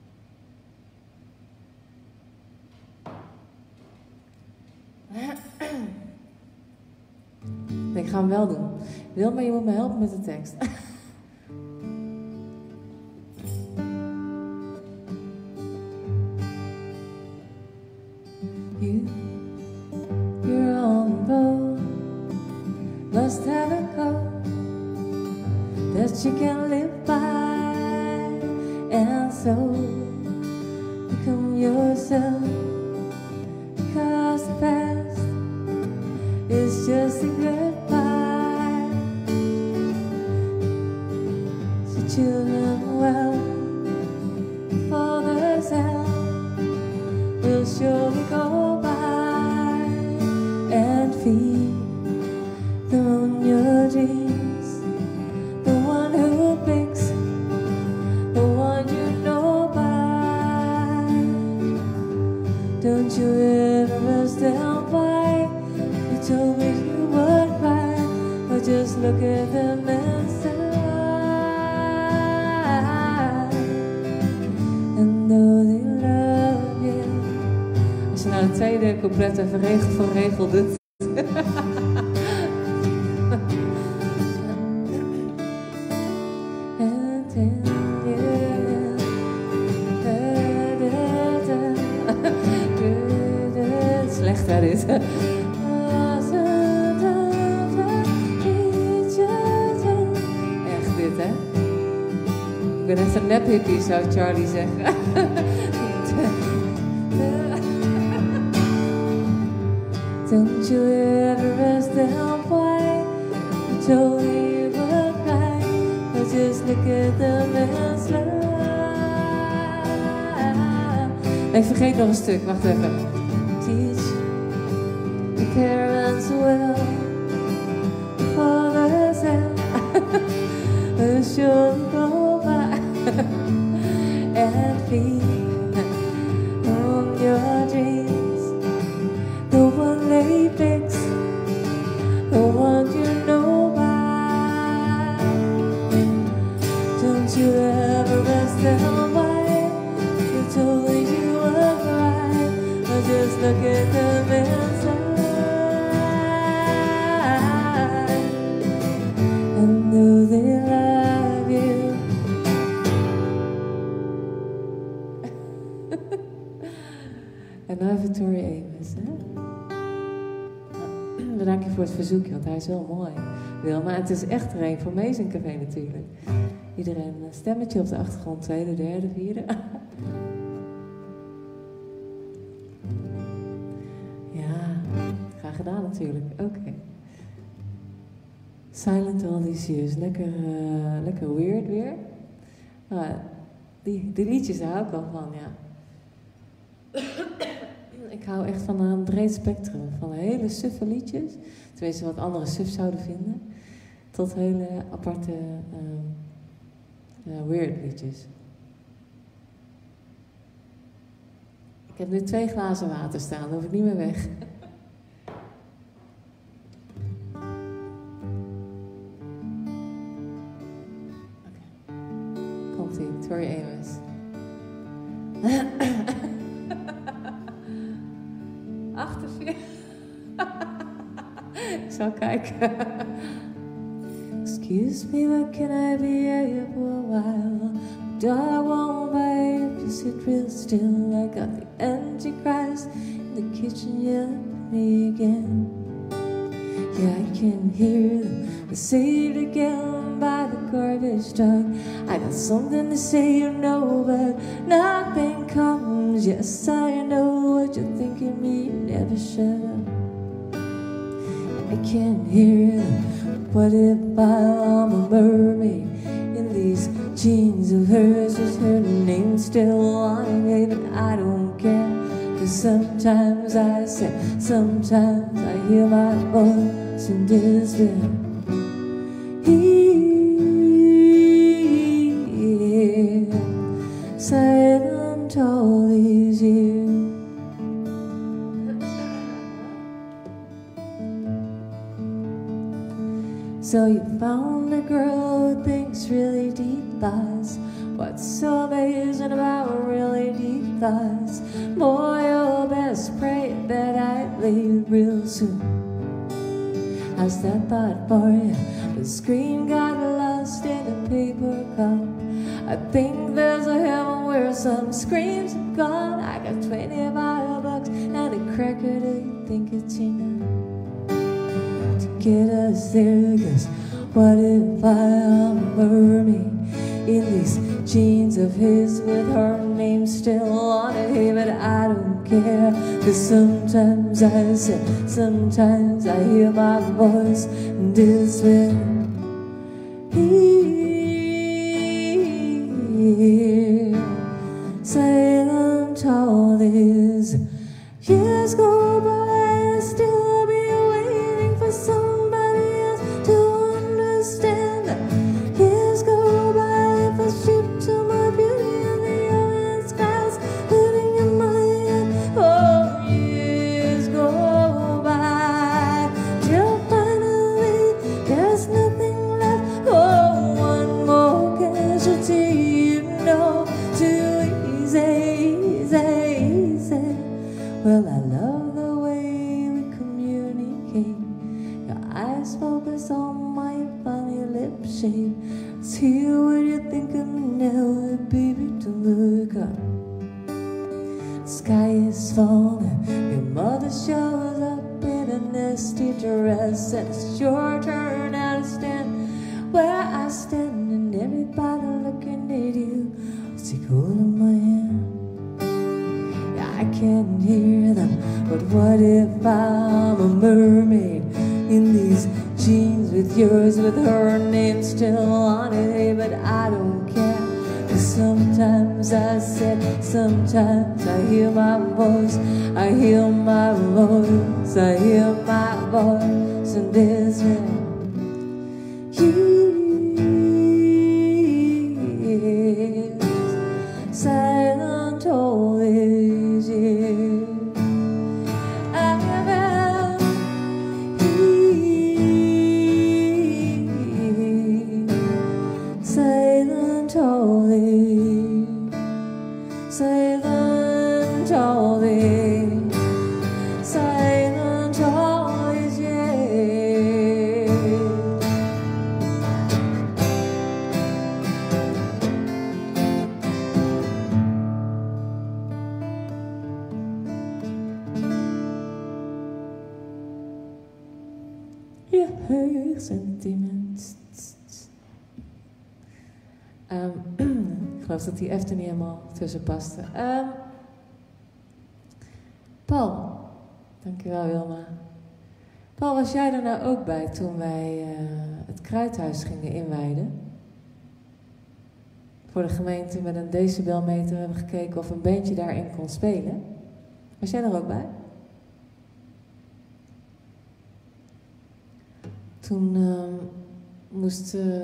Nee, ik ga hem wel doen. Wilma, je moet me helpen met de tekst. You, you're on the boat, must have a code that you can live by, and so become yourself, because the past is just a goodbye. So children well, father's help will surely go by, and feed them on your dreams, the one who picks the one you know by. Don't you ever ask them why you told me you would cry, or just look at them and sigh, and though they love you. Als je nou het tweede couplet even regel voor regel doet. Slecht hè dit. Echt dit hè. Ik ben echt een nep-hippie, zou Charlie zeggen. Don't you ever ask them why you told me you would cry, or just look at them and smile. Ik vergeet nog een stuk, wacht even. Teach the parents well, the fathers help, the sure go by, and feed on your dreams, the one they fix, the one you know by. Don't you ever ask them why you told me you were right, or just look at them and sigh, and know they love you. En nou even Tori Amos, hè? Bedankt je voor het verzoekje, want hij is wel mooi. Wilma, het is echt er een voor Meezingcafé natuurlijk. Iedereen een stemmetje op de achtergrond, tweede, derde, vierde. Ja, graag gedaan natuurlijk. Oké. Okay. Silent All These Years, lekker, uh, lekker weird weer. Nou, die, die liedjes daar hou ik wel van, ja. Ik hou echt van een breed spectrum. Van hele suffe liedjes, tenminste wat anderen suf zouden vinden, tot hele aparte uh, uh, weird liedjes. Ik heb nu twee glazen water staan, dan hoef ik niet meer weg. Okay. Komt-ie, Tori Amos. achtenveertig. Ik zal kijken. Excuse me, but can I be here for a while? But I won't buy if you sit real still. I got the Antichrist in the kitchen yelling at me again. Yeah, I can hear them say it again by the garbage truck. I got something to say, you know, but nothing comes. Yes, I know what you're thinking, me, never shut up. I can't hear them. What if I'm a mermaid in these jeans of hers? Is her name still on it? But I don't care, 'cause sometimes I say, sometimes I hear my voice in despair. Here, silent. So you found a girl who thinks really deep thoughts. What's so amazing about really deep thoughts? Boy, you'll best pray that I leave real soon. How's that thought for you? The screen got lost in a paper cup. I think there's a heaven where some screams have gone. I got twenty-five bucks and a cracker. Do you think it's enough to get us there? Cause what if I am a mermaid in these jeans of his with her name still on it? Hey, but I don't care, cause sometimes I say, sometimes I hear my voice and it's when here silent all these years go by, I'll still be waiting for somebody else to understand that years go by. If I strip to my beauty and the other skies living in my head, oh, years go by till finally there's nothing left. Oh, one more casualty, you know, too easy, easy, easy. Well, I love the way we communicate. Your eyes focus on my funny lip shape. Let's hear what you think of me now, baby, to look up. The sky is falling, your mother shows up in a nasty dress, and it's your turn now to stand where I stand, and everybody looking at you. Take hold of my hand. Yeah, I can't hear them, but what if I'm a mermaid in these jeans with yours, with her name still on it? Hey, but I don't care, cause sometimes I said, sometimes I hear my voice, I hear my voice, I hear my voice, and this way years, silent all these years. I felt here, silent all these, silent all these, silent all these years. Je sentiment. Um, ik geloof dat die F er niet helemaal tussen paste. Um, Paul, dankjewel Wilma. Paul, was jij er nou ook bij toen wij uh, het kruidhuis gingen inwijden? Voor de gemeente met een decibelmeter hebben gekeken of een bandje daarin kon spelen. Was jij er ook bij? Toen uh, moest... Uh...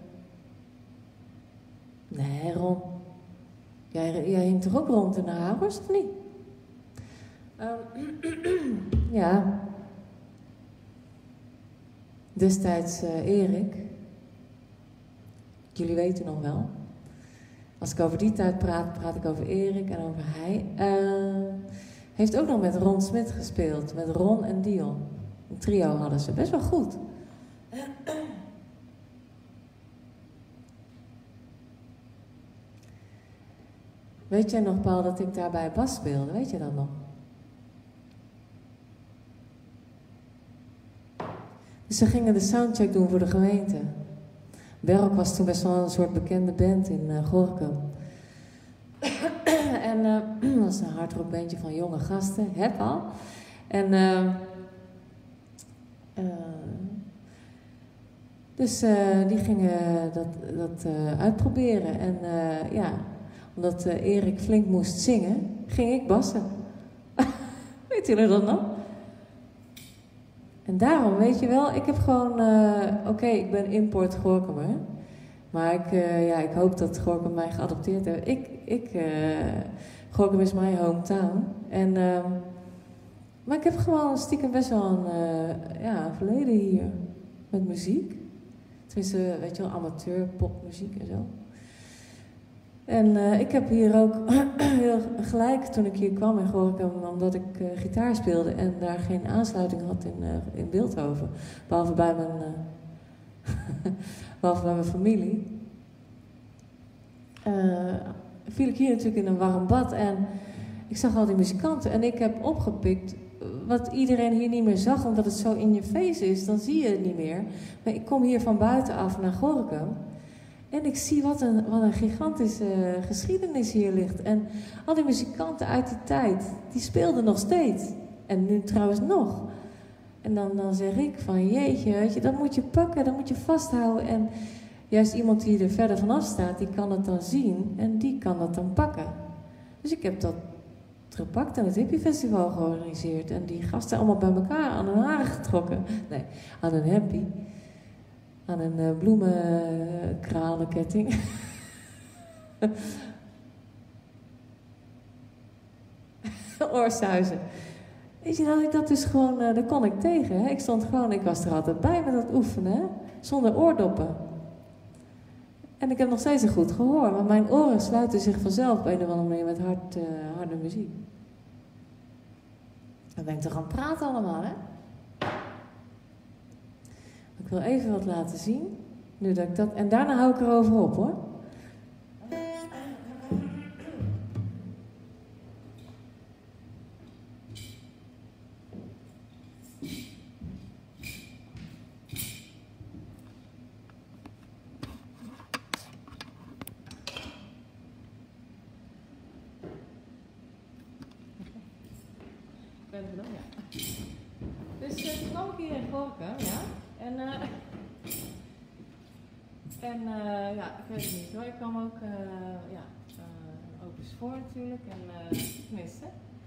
Nee, Ron. Jij, jij hing toch ook rond in de Hagers, of niet? Um, ja. Destijds uh, Erik. Jullie weten nog wel. Als ik over die tijd praat, praat ik over Erik en over hij. Uh, heeft ook nog met Ron Smit gespeeld. Met Ron en Dion. Een trio hadden ze. Best wel goed. Weet jij nog, Paul, dat ik daarbij bas speelde? Weet je dat nog? Dus ze gingen de soundcheck doen voor de gemeente. Berk was toen best wel een soort bekende band in uh, Gorinchem. En uh, dat was een hardrockbandje van jonge gasten. Hè, Paul? En... Uh, uh, dus uh, die gingen dat, dat uh, uitproberen. En uh, ja... Omdat uh, Erik flink moest zingen, ging ik bassen. Weet jullie dat nog? En daarom, weet je wel, ik heb gewoon... Uh, Oké, okay, ik ben import Gorinchem, maar ik, uh, ja, ik hoop dat Gorinchem mij geadopteerd heeft. Ik, ik, uh, Gorinchem is mijn hometown. En, uh, maar ik heb gewoon stiekem best wel een, uh, ja, een verleden hier. Met muziek. Tenminste, weet je wel, amateur popmuziek en zo. En uh, ik heb hier ook heel gelijk toen ik hier kwam in Gorinchem, omdat ik uh, gitaar speelde en daar geen aansluiting had in, uh, in Beeldhoven. Behalve bij mijn, uh, behalve bij mijn familie. Uh, viel ik hier natuurlijk in een warm bad en ik zag al die muzikanten en ik heb opgepikt wat iedereen hier niet meer zag, omdat het zo in je face is, dan zie je het niet meer. Maar ik kom hier van buitenaf naar Gorinchem en ik zie wat een, wat een gigantische geschiedenis hier ligt. En al die muzikanten uit die tijd, die speelden nog steeds. En nu trouwens nog. En dan, dan zeg ik van jeetje, weet je, dat moet je pakken, dat moet je vasthouden. En juist iemand die er verder vanaf staat, die kan het dan zien en die kan dat dan pakken. Dus ik heb dat gepakt en het hippiefestival georganiseerd. En die gasten allemaal bij elkaar aan hun haren getrokken. Nee, aan een happy. Aan een uh, bloemenkralenketting. Oorsuizen. Weet je dat ik dat dus gewoon, uh, daar kon ik tegen. Hè? Ik stond gewoon, ik was er altijd bij met dat oefenen. Hè? Zonder oordoppen. En ik heb nog steeds een goed gehoor. Maar mijn oren sluiten zich vanzelf op een of andere manier met hard, uh, harde muziek. Dan ben ik toch aan het praten allemaal, hè? Ik wil even wat laten zien. Nu dat ik dat, en daarna hou ik erover op, hoor. Ben je er dan? Ja. Dus uh, toen kwam ik hier in Gorinchem, ja. En, uh, en uh, ja, ik weet het niet hoor. Ik kwam ook, uh, ja, uh, open voor natuurlijk. En uh, tenminste.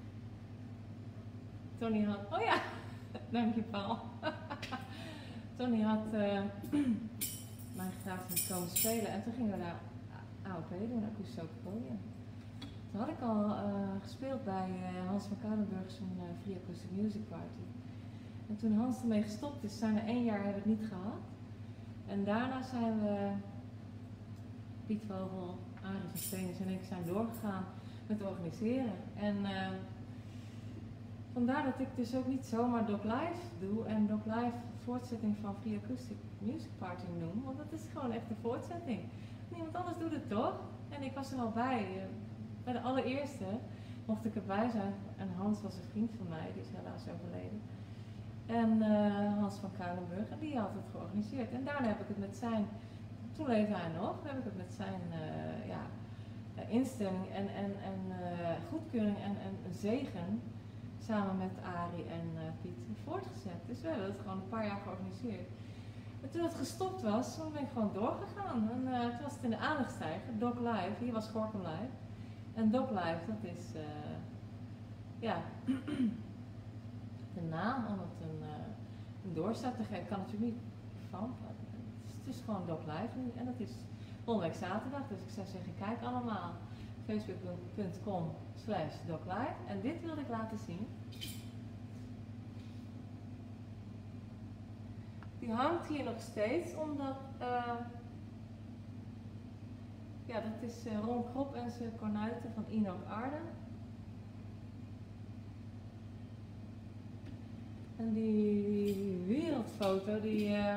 Tony had, oh ja, dank je Paul. Tony had uh, mij gevraagd om te komen spelen. En toen gingen we daar A O P doen, akoestisch open podium. Toen had ik al uh, gespeeld bij uh, Hans van Koudenburg zo'n uh, Free Acoustic Music Party. En toen Hans ermee gestopt is, zijn we één jaar hebben we het niet gehad. En daarna zijn we, Piet Vogel, Arie van Steenis en ik zijn doorgegaan met organiseren. En uh, vandaar dat ik dus ook niet zomaar Doc Live doe en Doc Live voortzetting van Free Acoustic Music Party noem. Want dat is gewoon echt een voortzetting. Niemand anders doet het toch? En ik was er al bij. Uh, bij de allereerste mocht ik erbij zijn. En Hans was een vriend van mij, die is helaas overleden. En uh, Hans van Koudenburg, en die had het georganiseerd. En daarna heb ik het met zijn, toen leefde hij nog, heb ik het met zijn uh, ja, instelling en, en, en uh, goedkeuring en, en zegen samen met Arie en uh, Piet voortgezet. Dus we hebben het gewoon een paar jaar georganiseerd. En toen het gestopt was, toen ben ik gewoon doorgegaan. En uh, toen was het in de aandachtstijger, Doc Live, hier was Gorinchem Live. En Doc Live, dat is, uh, ja, de naam om het een, uh, een doorstart te geven. Ik kan natuurlijk niet van, het is, het is gewoon Doc Live nu en dat is volgende week zaterdag. Dus ik zou zeggen, kijk allemaal facebook punt com slash Doc Live. En dit wilde ik laten zien. Die hangt hier nog steeds, omdat, uh, ja, dat is uh, Ron Krop en zijn kornuiten van Enoch Arden. En die, die wereldfoto, die, uh,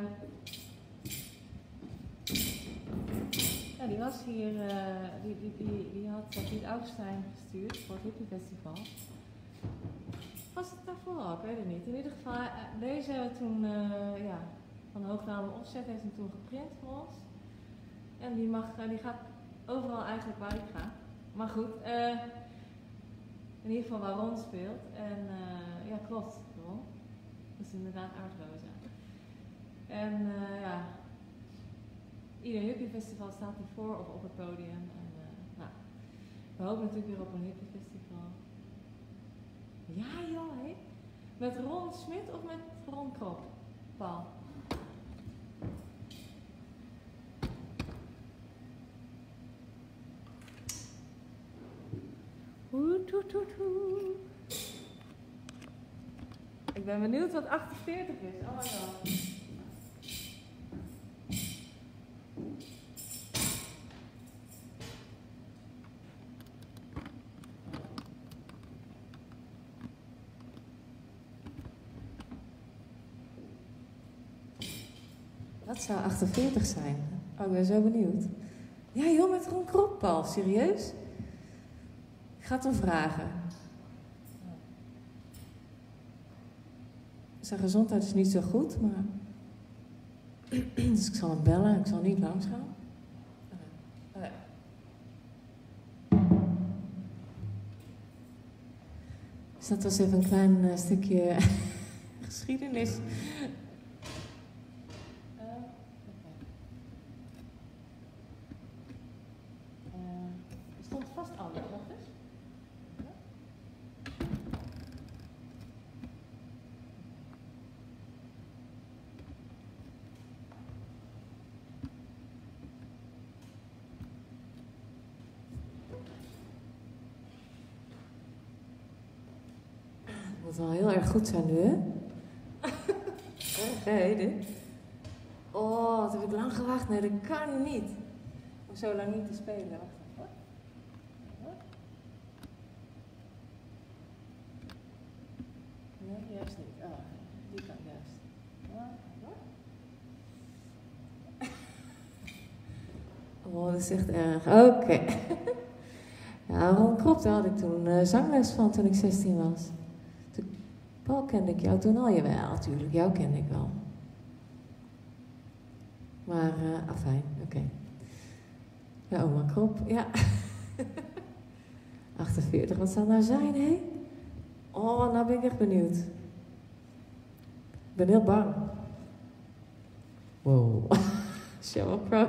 ja, die was hier, uh, die, die, die, die had Piet Augustijn gestuurd voor het hippiefestival. Was het daarvoor al? Ik weet het niet. In ieder geval, deze hebben we toen, uh, ja, van Hoognaam Opzet heeft hem toen geprint voor ons. En die, mag, die gaat overal eigenlijk waar ik ga. Maar goed, uh, in ieder geval waar Ron speelt. En uh, ja, klopt, Ron. Dat is inderdaad aardroza. En uh, ja, ieder hippiefestival staat ervoor of op het podium. En, uh, nou, we hopen natuurlijk weer op een hippiefestival. Ja joh, hé. Met Ron Smit of met Ron Krop? Paul. Oeh, toet, toet, toet. Ik ben benieuwd wat achtenveertig is. Oh my god. Dat zou achtenveertig zijn. Oh, ik ben zo benieuwd. Ja joh, met Ron Krop, Paul. Serieus? Ik ga het hem vragen. Zijn gezondheid is niet zo goed, maar... Dus ik zal hem bellen. Ik zal niet langs gaan. Okay. Dus dat was even een klein uh, stukje geschiedenis. Uh, okay. uh, er stond vast anders, nog eens. Het moet wel heel erg goed zijn nu, hè? Erg, hè, dit? Oh, wat heb ik lang gewacht. Nee, dat kan niet. Om zo lang niet te spelen. Wacht even, hoor. Nee, juist niet. Oh, die kan juist. Oh, dat is echt erg. Oké. Okay. Ja, Ron Krop, daar had ik toen uh, zangles van toen ik zestien was. Paul kende ik jou toen al, jawel, natuurlijk, jou kende ik wel. Maar, uh, afijn, oké. Okay. Ja, oma Krop, ja. achtenveertig, wat zal nou zijn, hé? Oh, nou ben ik echt benieuwd. Ik ben heel bang. Wow. Sheryl Crow.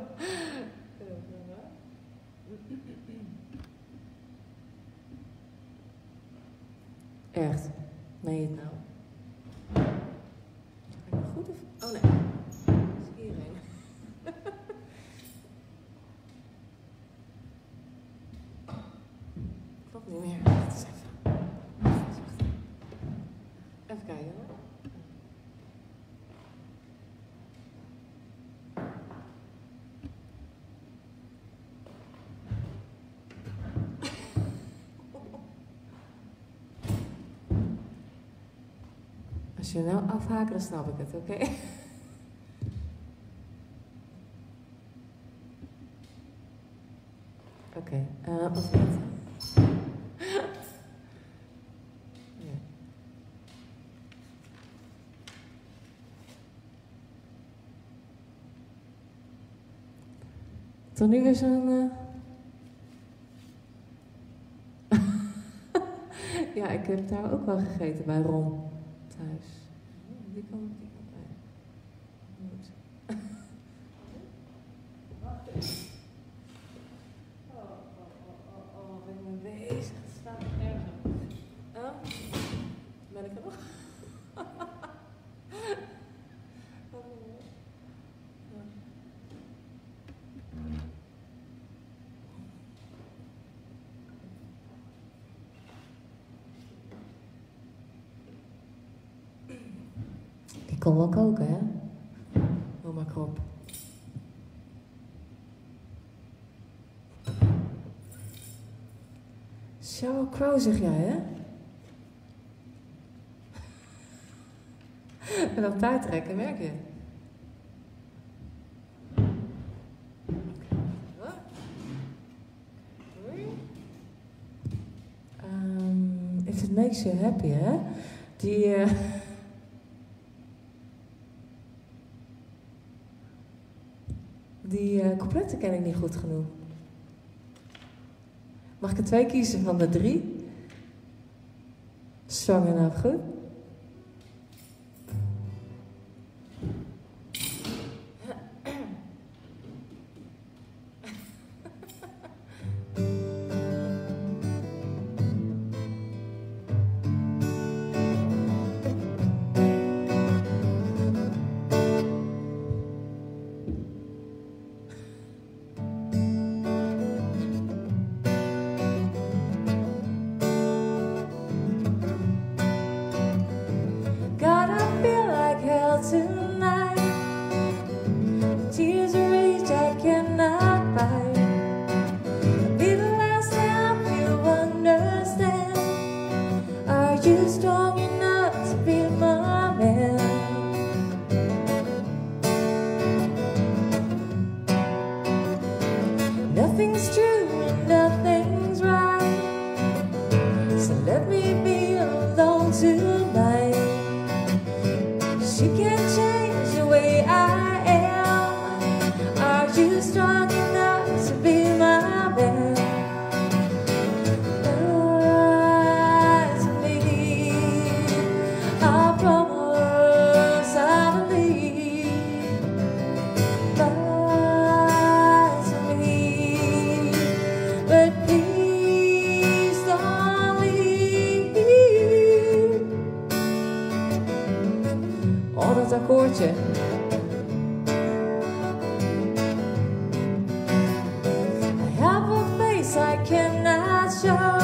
Echt. Meen je het nou? Ga ik nou goed of... Oh nee. Dat is hierheen. Klopt niet meer. Wacht eens even. Even kijken hoor. Als je nou afhaakt, dan snap ik het, oké? Okay? Oké, okay, uh, of niet? Ja. Tot nu weer zo'n... Uh... Ja, ik heb daar ook wel gegeten bij Ron. Thuis. Die kan ik niet bij. Goed. Wacht even. Oh, oh, oh, oh, oh, ben ik mee bezig? Het staat ergens. Oh, ben ik er nog? Ik kon wel koken, hè? Oma Krop. Sheryl Crow zeg jij, hè? En dat taart trekken, merk je? Um, if it makes you happy, hè? Die... Uh, Die uh, coupletten ken ik niet goed genoeg. Mag ik er twee kiezen van de drie? Strong enough, goed? Oh, dat akkoordje. I have a face I cannot show.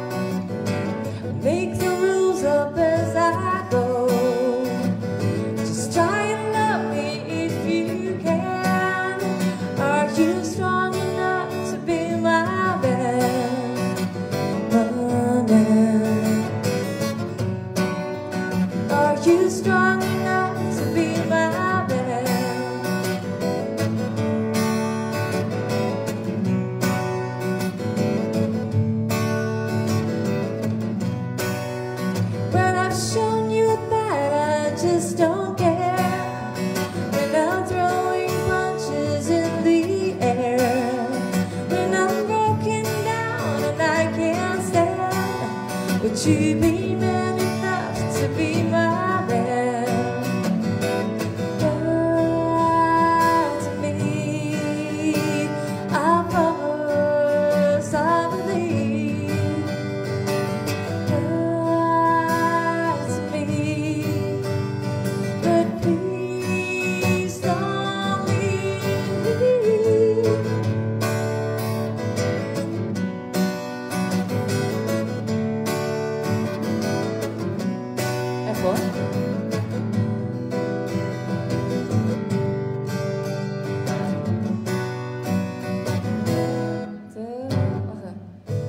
Make the rules up as I go. Just try and love me if you can. Are you strong enough to be my man? My man. Are you strong enough to be my man? When I've shown you that I just don't care, when I'm throwing punches in the air, when I'm broken down and I can't stand, would you be man enough to be my man? Lie to me, I promise I believe. Lie to me, but please don't leave. Even hoor. Te- wacht even.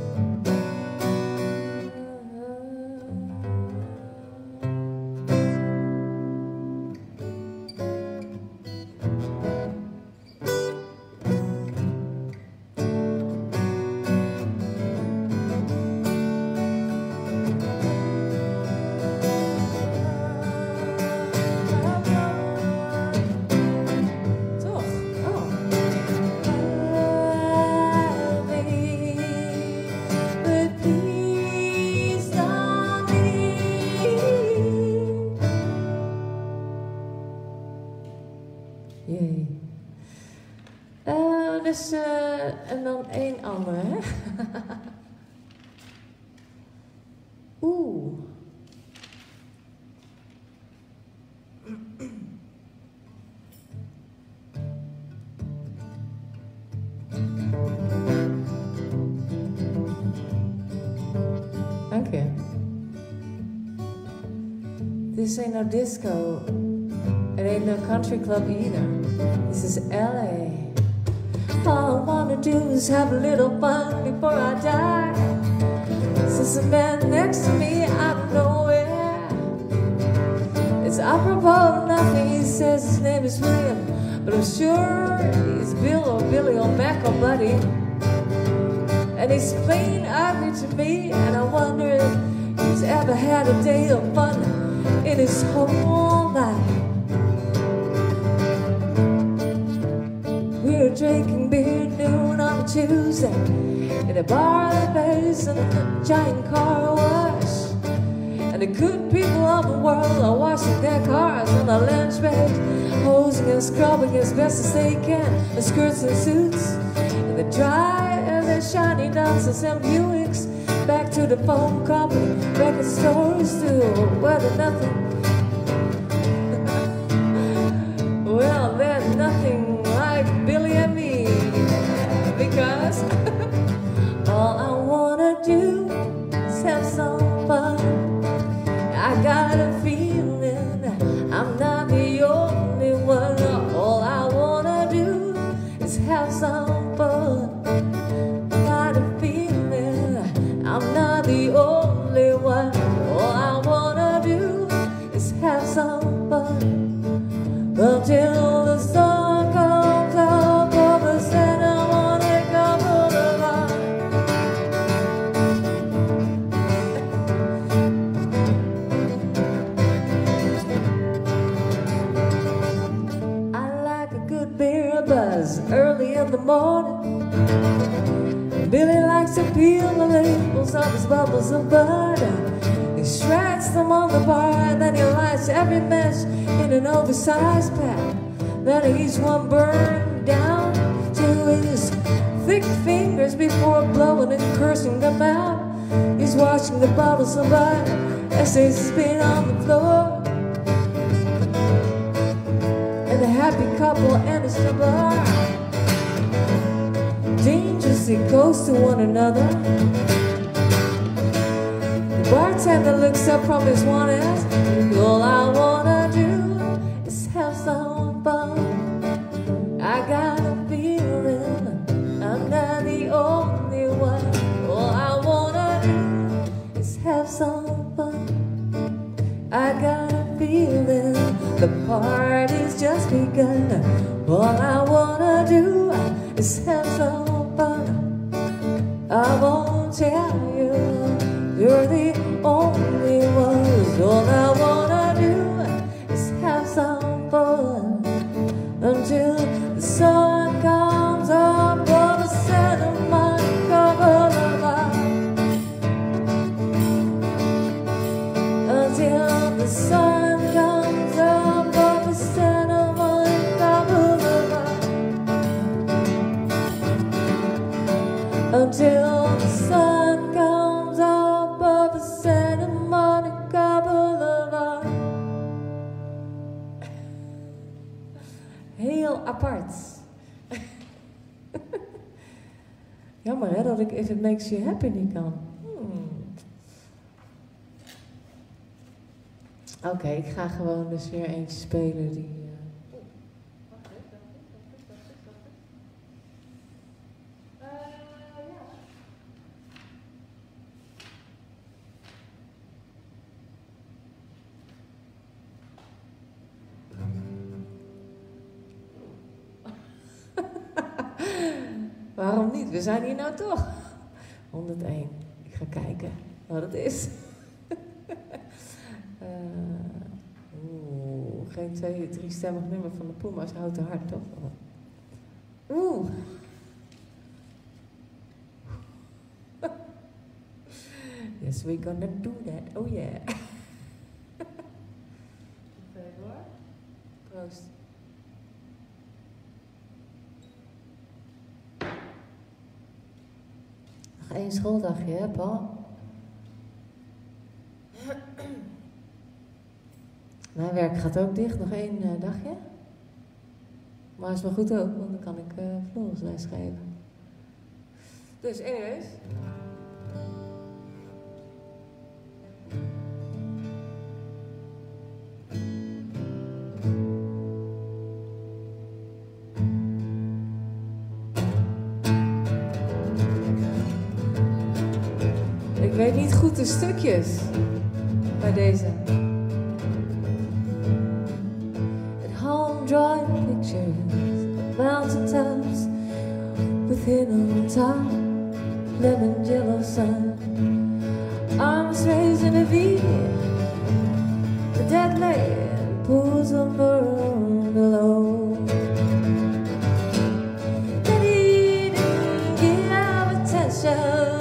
Toch? Oh. Lie me, but please don't leave. Jee. Eh, dus, eh, en dan één andere, hè? Oeh. Dank je. This ain't no disco. It ain't no country club either. This is L A. All I wanna do is have a little fun before I die. There's a man next to me out of nowhere. It's apropos of nothing. He says his name is William, but I'm sure he's Bill or Billy or Mac or Buddy. And he's plain ugly to me, and I wonder if he's ever had a day of fun in his whole life. We were drinking beer at noon on a Tuesday in a bar that pays a giant car wash. And the good people of the world are washing their cars on the lunch break, hosing and scrubbing as best as they can, the skirts and suits, and they drive their shiny Datsuns and Buicks back to the phone company, record stores too, where there's nothing. Well, there's nothing like Billy and me, because all I wanna do is have some fun. I got a feeling I'm not the only one. All I wanna do is have some fun. Got a feeling I'm not the only one. All I wanna do is have some fun. Until the sun comes up over Santa Monica Boulevard. I like a good beer buzz early in the morning. Billy likes to peel the labels off his bubbles of butter. He shreds them on the bar, and then he lights every match in an oversized pack. Then each one burned down to his thick fingers before blowing and cursing them out. He's watching the bottles of butter as they spin on the floor. happy couple and a stripper, dangerously close to one another. The bartender looks up from his one and all I wanna do is have some fun. I got a feeling I'm not the only one. All I wanna do is have some fun. I got a feeling the party's just begun. All I wanna do is have some fun. I won't tell you you're the only one. All I wanna do is have some fun until the sun comes up over Santa Monica Boulevard. Until the sun comes up over Santa Monica Boulevard. Until the sun comes up over Santa Monica Boulevard. Heel apart. Jammer hè, dat ik If It Makes You Happy niet kan. Hmm. Oké, okay, ik ga gewoon dus weer eentje spelen die... Uh... Uh, ja. Waarom niet? We zijn hier nou toch. honderdéén. Ik ga kijken wat het is. uh, Oeh, geen twee, driestemmig nummer van de Puma's houdt te hard, toch? Oeh. Yes, we're gonna do that. Oh yeah. Even hoor. Proost. Nog één schooldagje, hè, Paul? Mijn werk gaat ook dicht, nog één uh, dagje. Maar is wel goed ook, want dan kan ik uh, vloggesles geven. Dus, anyways. Ik weet niet goed de stukjes bij deze. Drawing pictures of mountaintops within a top lemon yellow sun. Arms raised in a V, the dead man pulls a maroon below. Then he didn't give attention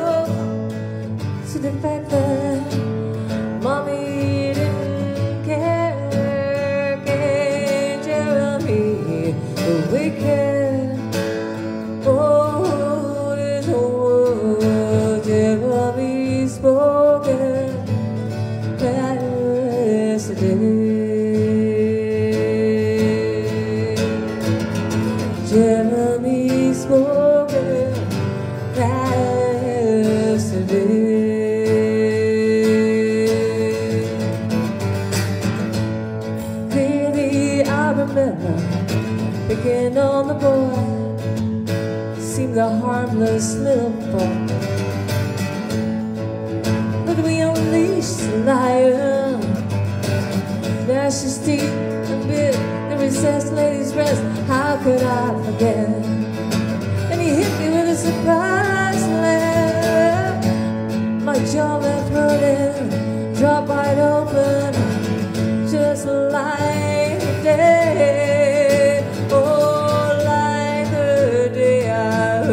to the fact that mommy didn't care. The wicked, oh, there's no words ever be spoken yesterday. Jeremy spoken yesterday. Clearly I remember picking on the boy, seemed a harmless little boy. But we unleashed the lion, gnashed his teeth and bit the recessed lady's breast. How could I forget? And he hit me with a surprise slap. My jaw left hurting, dropped wide open, just like the day. Oh, like the day I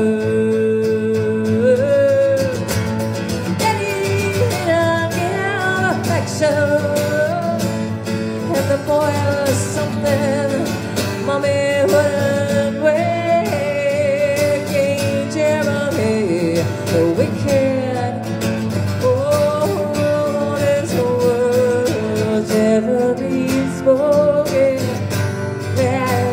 heard. Then he didn't give affection, and the boy was something mommy wouldn't wake. King Jeremy, the wicked. Oh, there's no words ever be spoken. Yeah.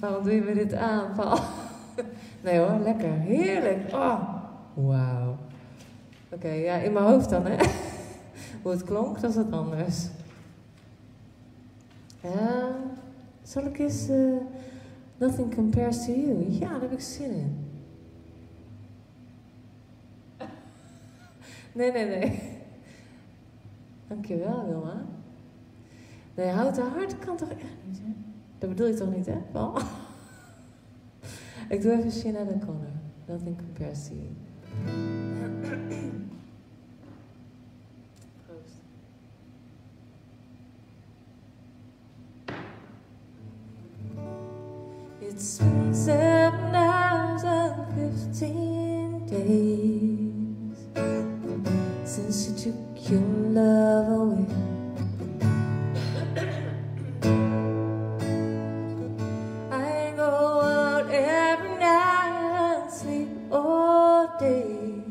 Waarom doe je me dit aan, Paul? Nee hoor, lekker. Heerlijk. Oh, wauw. Oké, okay, ja, in mijn hoofd dan, hè. Hoe het klonk, dat is wat anders. Ja, zal ik eens... Uh, Nothing Compares to You? Ja, daar heb ik zin in. Nee, nee, nee. Dankjewel, Wilma. Nee, houd de hart kan toch echt niet, hè? Dat bedoel je toch niet, hè, Paul? Ik doe even Sienna de Connor. Nothing Compares to You. Proost. It's been seven hours and fifteen days since you took your love away. I go out every night and sleep all day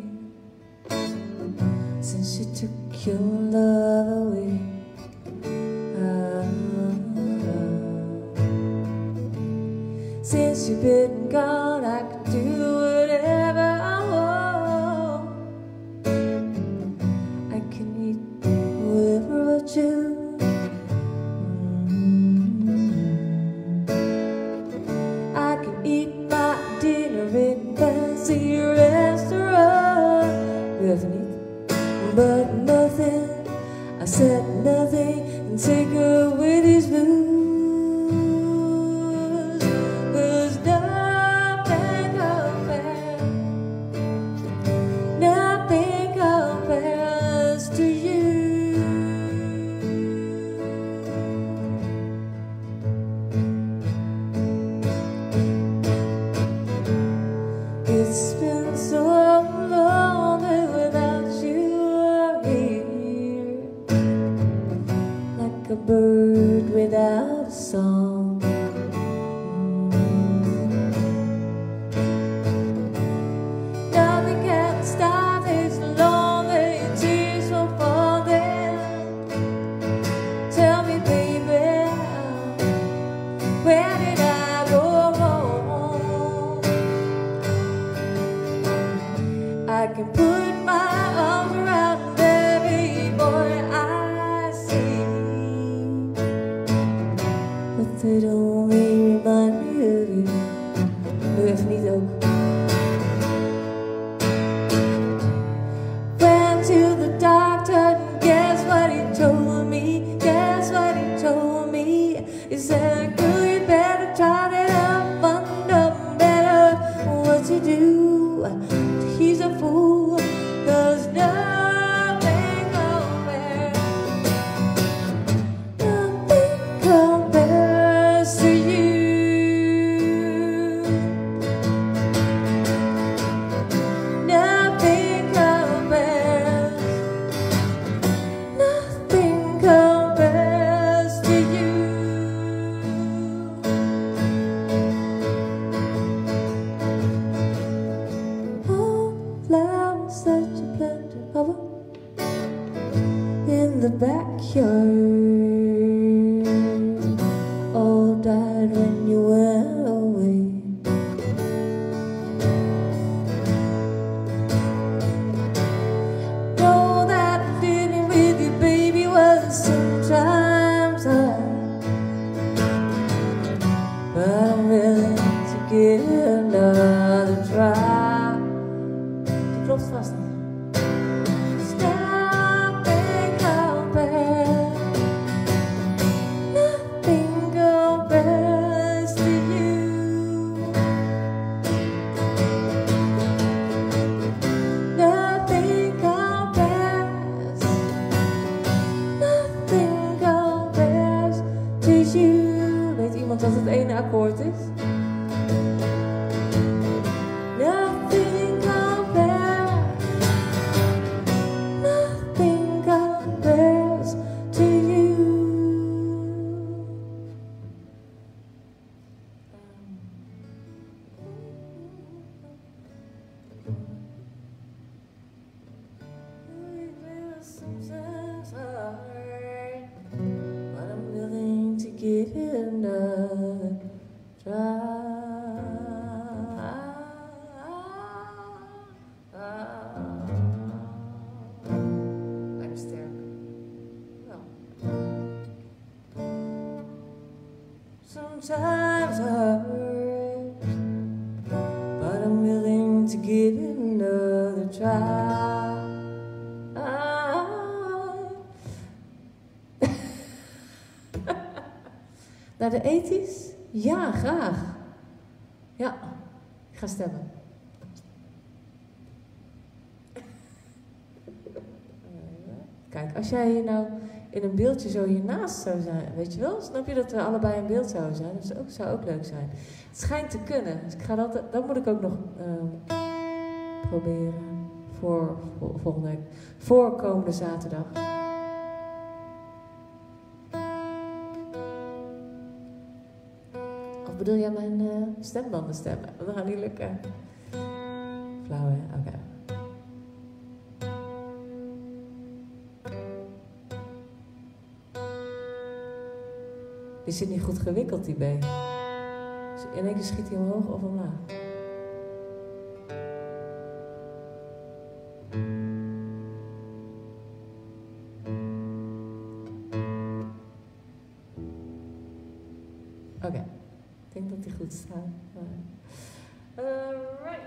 since you took your love away. Since you've been gone, I can do whatever I want. I can eat whatever I choose. Mm-hmm. I can eat my dinner in a fancy restaurant. Nothing eat, but nothing. I said nothing and take away these blues. It's been so long without you here, like a bird without a song. Nothing can stop these lonely tears from falling. Tell me, baby, where did I go wrong? I can put my arms around every boy I see, but they only remind me of you. Doe even niet ook. Went to the doctor and guess what he told me? Guess what he told me? He said, girl, you better try to help find better what to do. He's a fool, 'cause nothing compares, nothing compares to you. Nothing compares, nothing compares to you. Flowers such a plenty of them in the backyard, all died when you went away. Know that living with you, baby, was sometimes hard, but I'm willing to give another try. Klopt vast niet. Nothing compares, nothing compares to you. Nothing compares, nothing compares to you. Weet iemand wat het ene akkoord is? Nothing compares, nothing compares to you. Sometimes hard, but I'm willing to give it another try. Sometimes hurt, but I'm willing to give it another try. Naar de ethisch? Ja, graag. Ja, ik ga stemmen. Kijk, als jij hier nou in een beeldje zo hiernaast zou zijn, weet je wel? Snap je dat we allebei in beeld zouden zijn? Dat zou ook, zou ook leuk zijn. Het schijnt te kunnen. Dus ik ga dat, dat moet ik ook nog uh, proberen. Voor, voor volgende week. Voor komende zaterdag. Of bedoel jij mijn uh, stembanden stemmen? Dat gaat niet lukken. Flauw, hè? Oké. Okay. Die zit niet goed gewikkeld, die B. Dus in één keer schiet hij omhoog of omlaag. Oké, okay. Ik denk dat hij goed staat. Uh, right.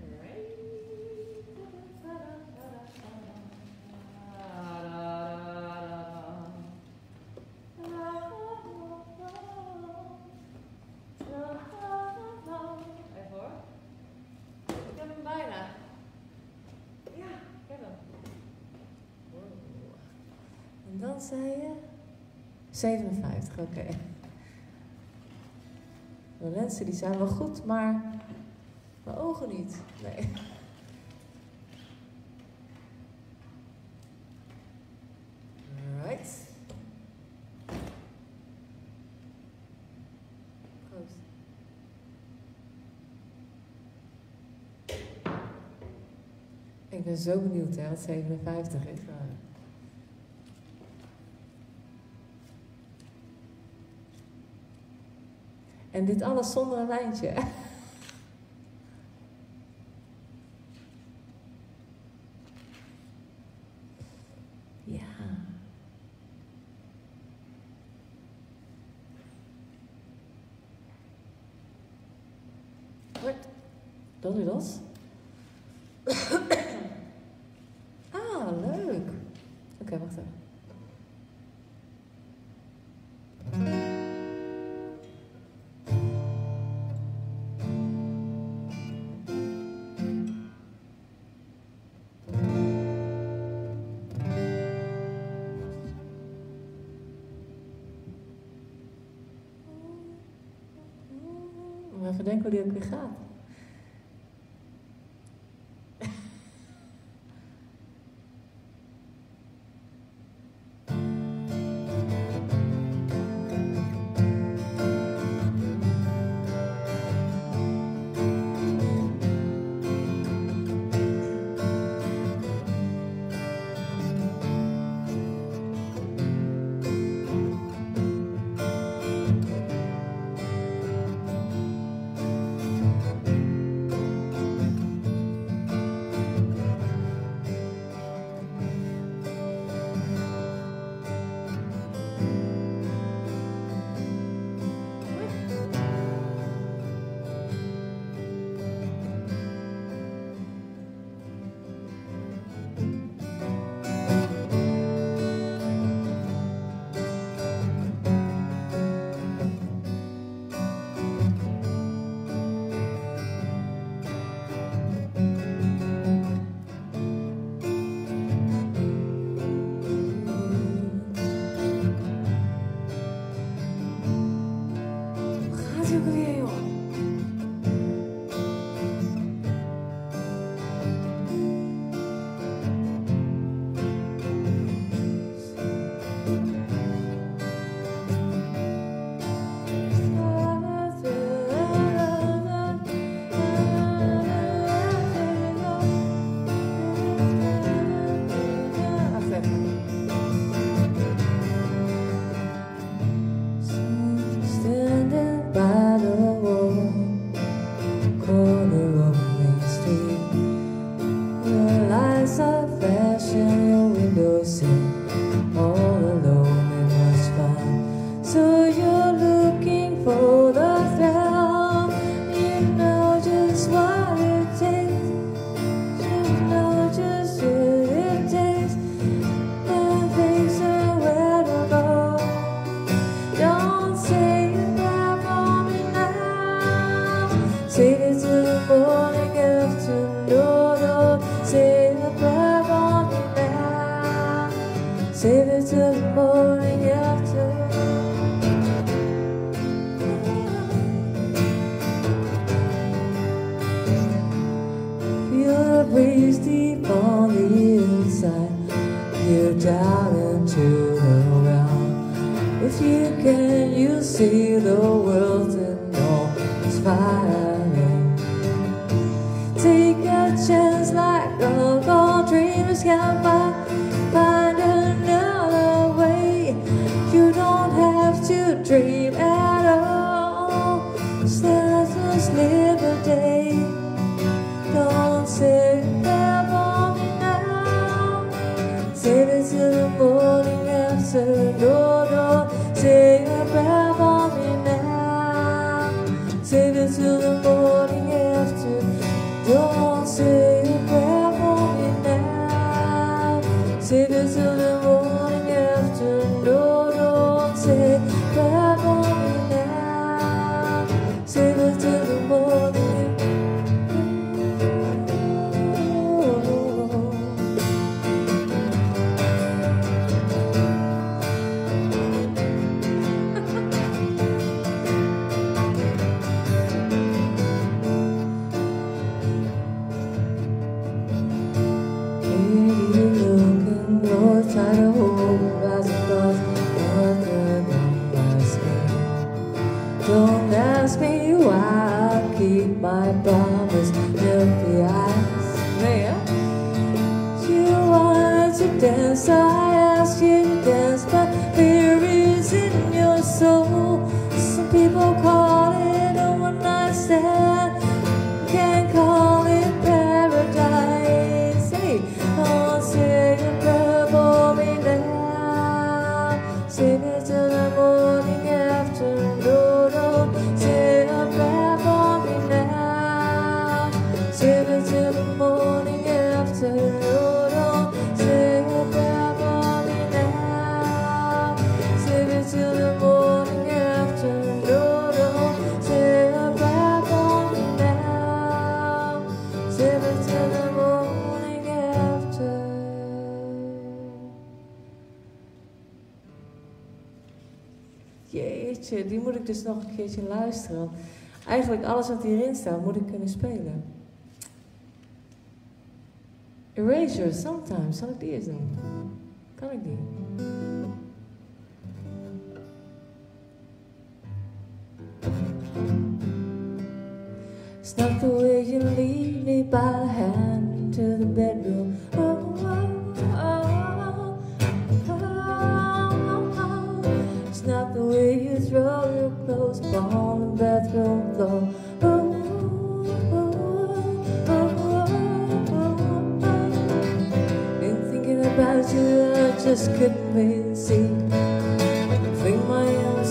Dan zei je zevenenvijftig, oké. Okay. De lenzen die zijn wel goed, maar mijn ogen niet. Nee. Right. Proost. Ik ben zo benieuwd hè, wat zevenenvijftig is. En dit alles zonder een lijntje. Ja. Wat? Dat is dat? Ah, leuk. Oké, okay, wacht even. Even denken hoe die ook weer gaat. Standing by the morning after. Feel the breeze deep on the inside. You're down into the ground. If you can, you see the world and all is fine. Take a chance like all dreamers can find. Find another way. You don't have to dream at all. Just let us live a day. Don't say that for me now. Save it till the morning after. No, don't say a prayer for me now. Save it till the morning after. Don't say a prayer for me now. Save it till the morning after. No, don't say a prayer for me now. Save it till the morning after. Try to hold rise above nothing on my skin. Don't ask me why I keep my promise. Empty eyes, man. You wanted to dance, I asked you to dance, but fear is in your soul. Some people call it a one night stand. Can't call it paradise. Hey, don't say a prayer for me now. Save it till the morning after. No, don't say a prayer for me now. Save it till the morning after. No, don't say a prayer for me now. Save it till the morning after. No, don't say a prayer for me now. Save it till the morning after. Jeetje, die moet ik dus nog een keertje luisteren. Want eigenlijk alles wat hierin staat moet ik kunnen spelen. Erasure, sometimes. Zal ik die eens doen? Kan ik die? Snuck the way you lead me by the hand into the bedroom. Oh, oh, oh, oh, oh. Snuck the way you throw your clothes on the bathroom floor. Oh, oh, oh, oh, oh, oh. Been thinking about you, I just couldn't wait and see. Fling my arms,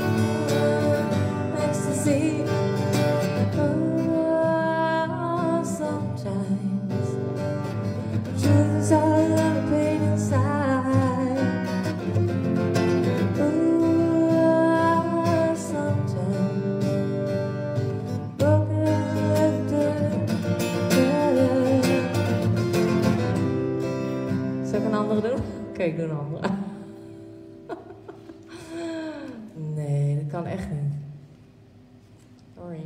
ecstasy. Truth is all the pain inside. Ooh, sometimes broken lifted. Zal ik een andere doen? Oké, ik doe een andere. Nee, dat kan echt niet. Sorry.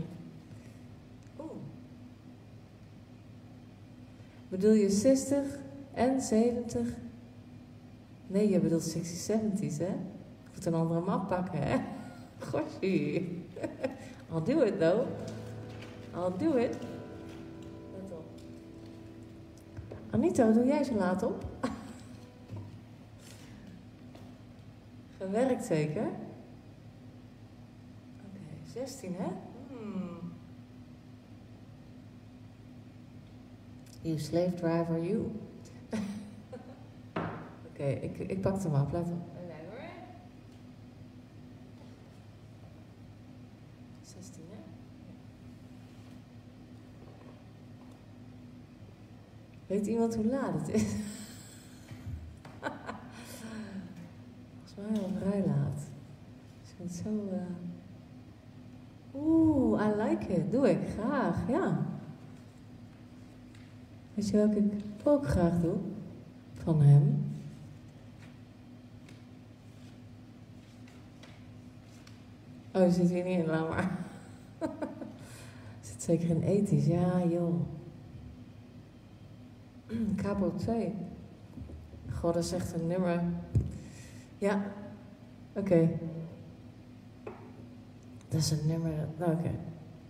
Bedoel je zestig en zeventig? Nee, je bedoelt zestig, zeventig, hè? Ik moet een andere map pakken, hè? Goshie. I'll do it, though. I'll do it. Let op. Anita, doe jij zo laat op? Gewerkt zeker? Oké, okay, zestien, hè? Hmm. You slave driver, you. Oké, okay, ik, ik pak hem af, let op. Nee hoor. zestien, hè? Weet iemand hoe laat het is? Volgens mij al vrij laat. Dus ik vind het zo... Uh... Oeh, I like it. Doe ik graag, ja. Weet je welke ik ook graag doe? Van hem. Oh, zit hier niet in, laat maar. Zit zeker in ethisch, ja joh. Capo twee. God, dat is echt een nummer. Ja, oké. Okay. Dat is een nummer, nou oké. Okay.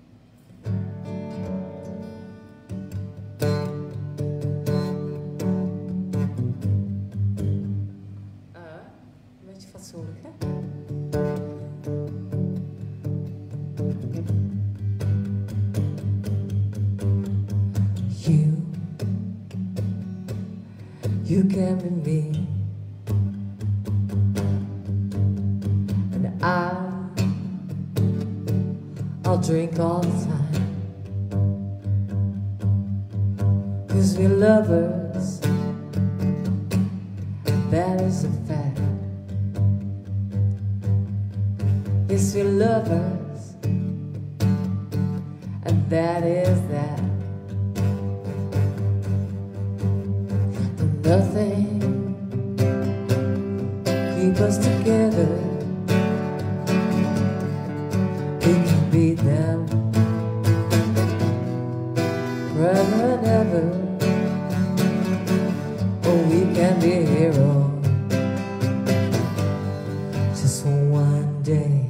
Uh, een beetje fatsoenlijk, hè? You, you can be me, and I, I'll drink all the time, 'cause we're lovers, that is a fact. Yes, we're lovers, and that is that. But nothing keep us together. We can beat them forever and ever. Oh, we can be heroes just for one day.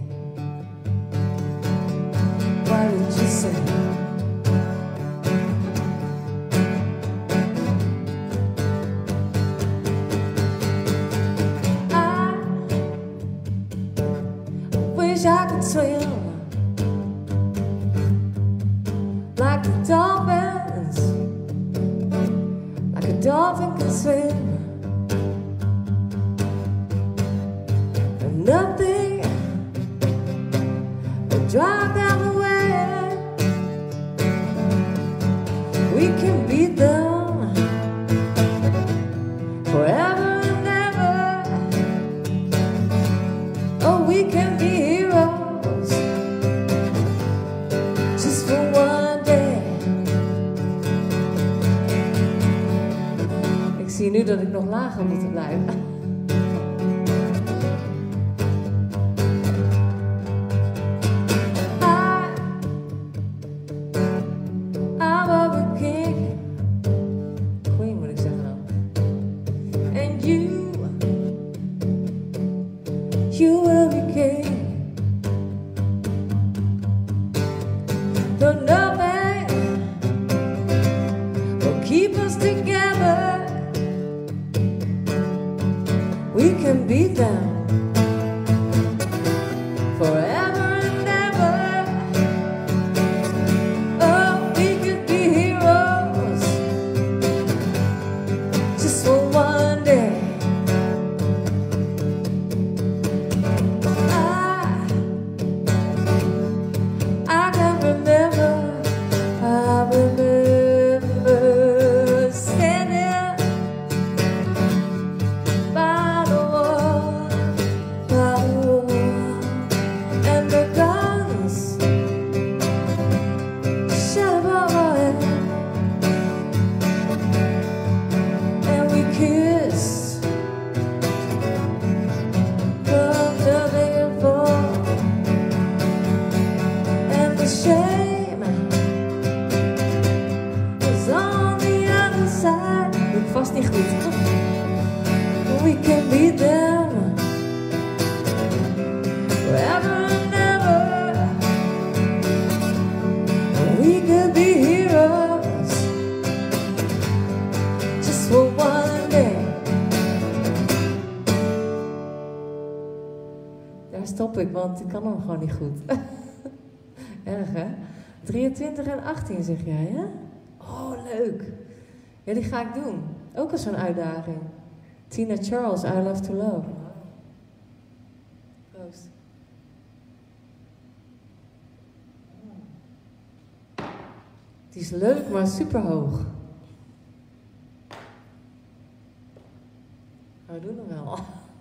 Why did you say? I wish I could swim like the dolphins, like a dolphin can swim, and nothing will drive them away. We can beat them forever and ever. Oh, we can be heroes just for one day. Ik zie nu dat ik nog lager moet blijven. You will be king, though nothing will keep us together. We can beat them forever and ever. Oh, we could be heroes just for one day. Vast niet goed. We can beat them forever and ever. We could be heroes just for one day. Daar stop ik, want ik kan hem gewoon niet goed. Erg, hè? drieëntwintig en achttien zeg jij, hè? Oh, leuk. Ja, die ga ik doen. Ook als zo'n uitdaging. Tina Charles, I Love to Love. Proost. Die is leuk, maar super hoog. We doen hem wel.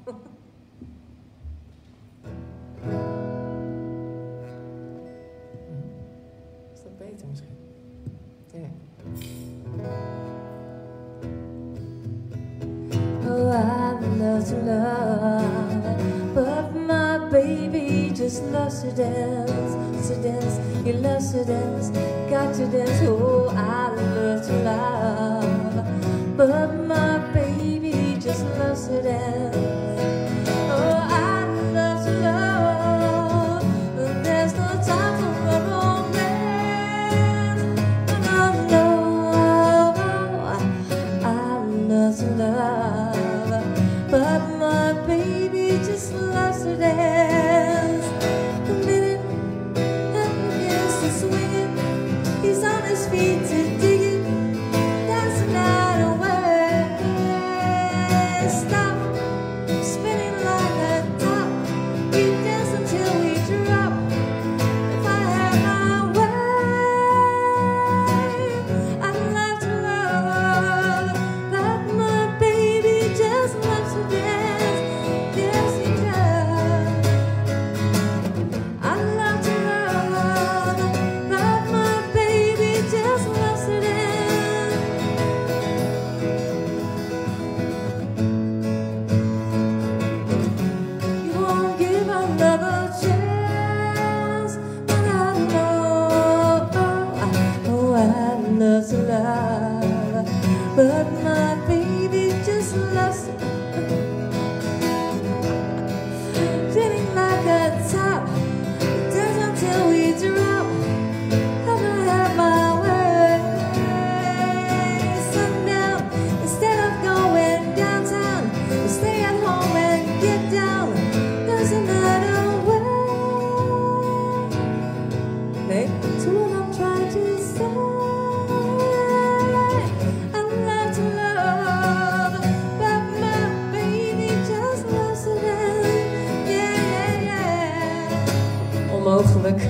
Is dat beter misschien? Ja. Oh, I love to love, but my baby just just loves to dance, to dance. He loves to dance, got to dance. Oh, I love to love, but my baby just loves to dance. Oh, I love to love, but there's no time for a romance. No, no, I love to love, but my baby just loves to dance. The minute that begins to swing it, he's on his feet to dig it. That's the night away. Stop spinning like a top. We dance until we drop. If I had my way, I'd love to love, but my baby just loves to dance. Yes, he does. I'd love to love, but my baby just loves to dance. You won't give another chance, but I know, oh, I love to love, but my baby just loves to spinning like a top, dance until we drop. Have I had my way? Sundown, instead of going downtown, we stay at home and get down. There's another way. Hey, to what I'm trying to say. I love to love, but my baby just loves to dance. Yeah, yeah, yeah. Onmogelijk.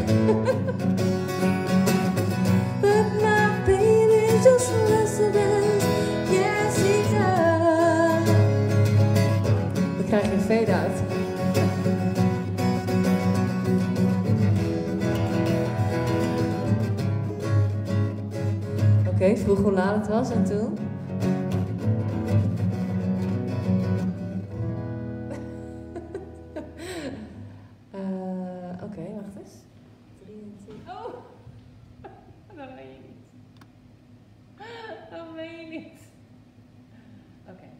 But my baby just loves to dance. Yes, he does. We krijgen een fade out. Oké, okay, vroeg hoe laat het was en toen? Uh, Oké, okay, wacht eens. drieëntwintig. Oh! Dat meen je niet. Dat meen je niet. Oké. Okay.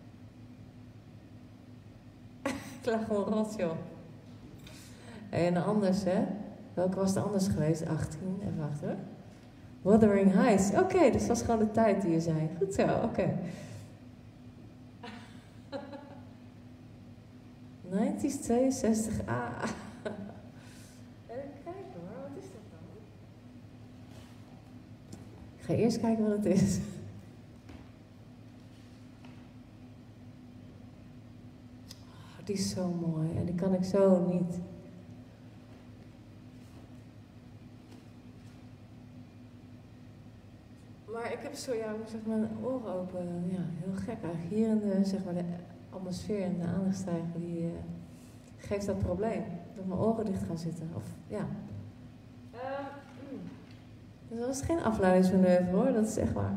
Ik lag gewoon rot, joh. En anders, hè? Welke was het anders geweest? achttien. Even wachten hoor. Wuthering Heights. Oké, okay, dus dat was gewoon de tijd die je zei. Goed zo, oké. Okay. negentien tweeënzestig. Ah. Even kijken hoor, wat is dat dan? Ik ga eerst kijken wat het is. Oh, die is zo mooi en die kan ik zo niet. Maar ik heb zo, ja, zeg maar, mijn oren open. Ja, heel gek eigenlijk. Hier in de, zeg maar, de atmosfeer en de aandachtstijger, die uh, geeft dat probleem. Dat mijn oren dicht gaan zitten. Of, ja. Uh, mm. Dus dat was geen afleidingsmanoeuvre hoor, dat is echt waar.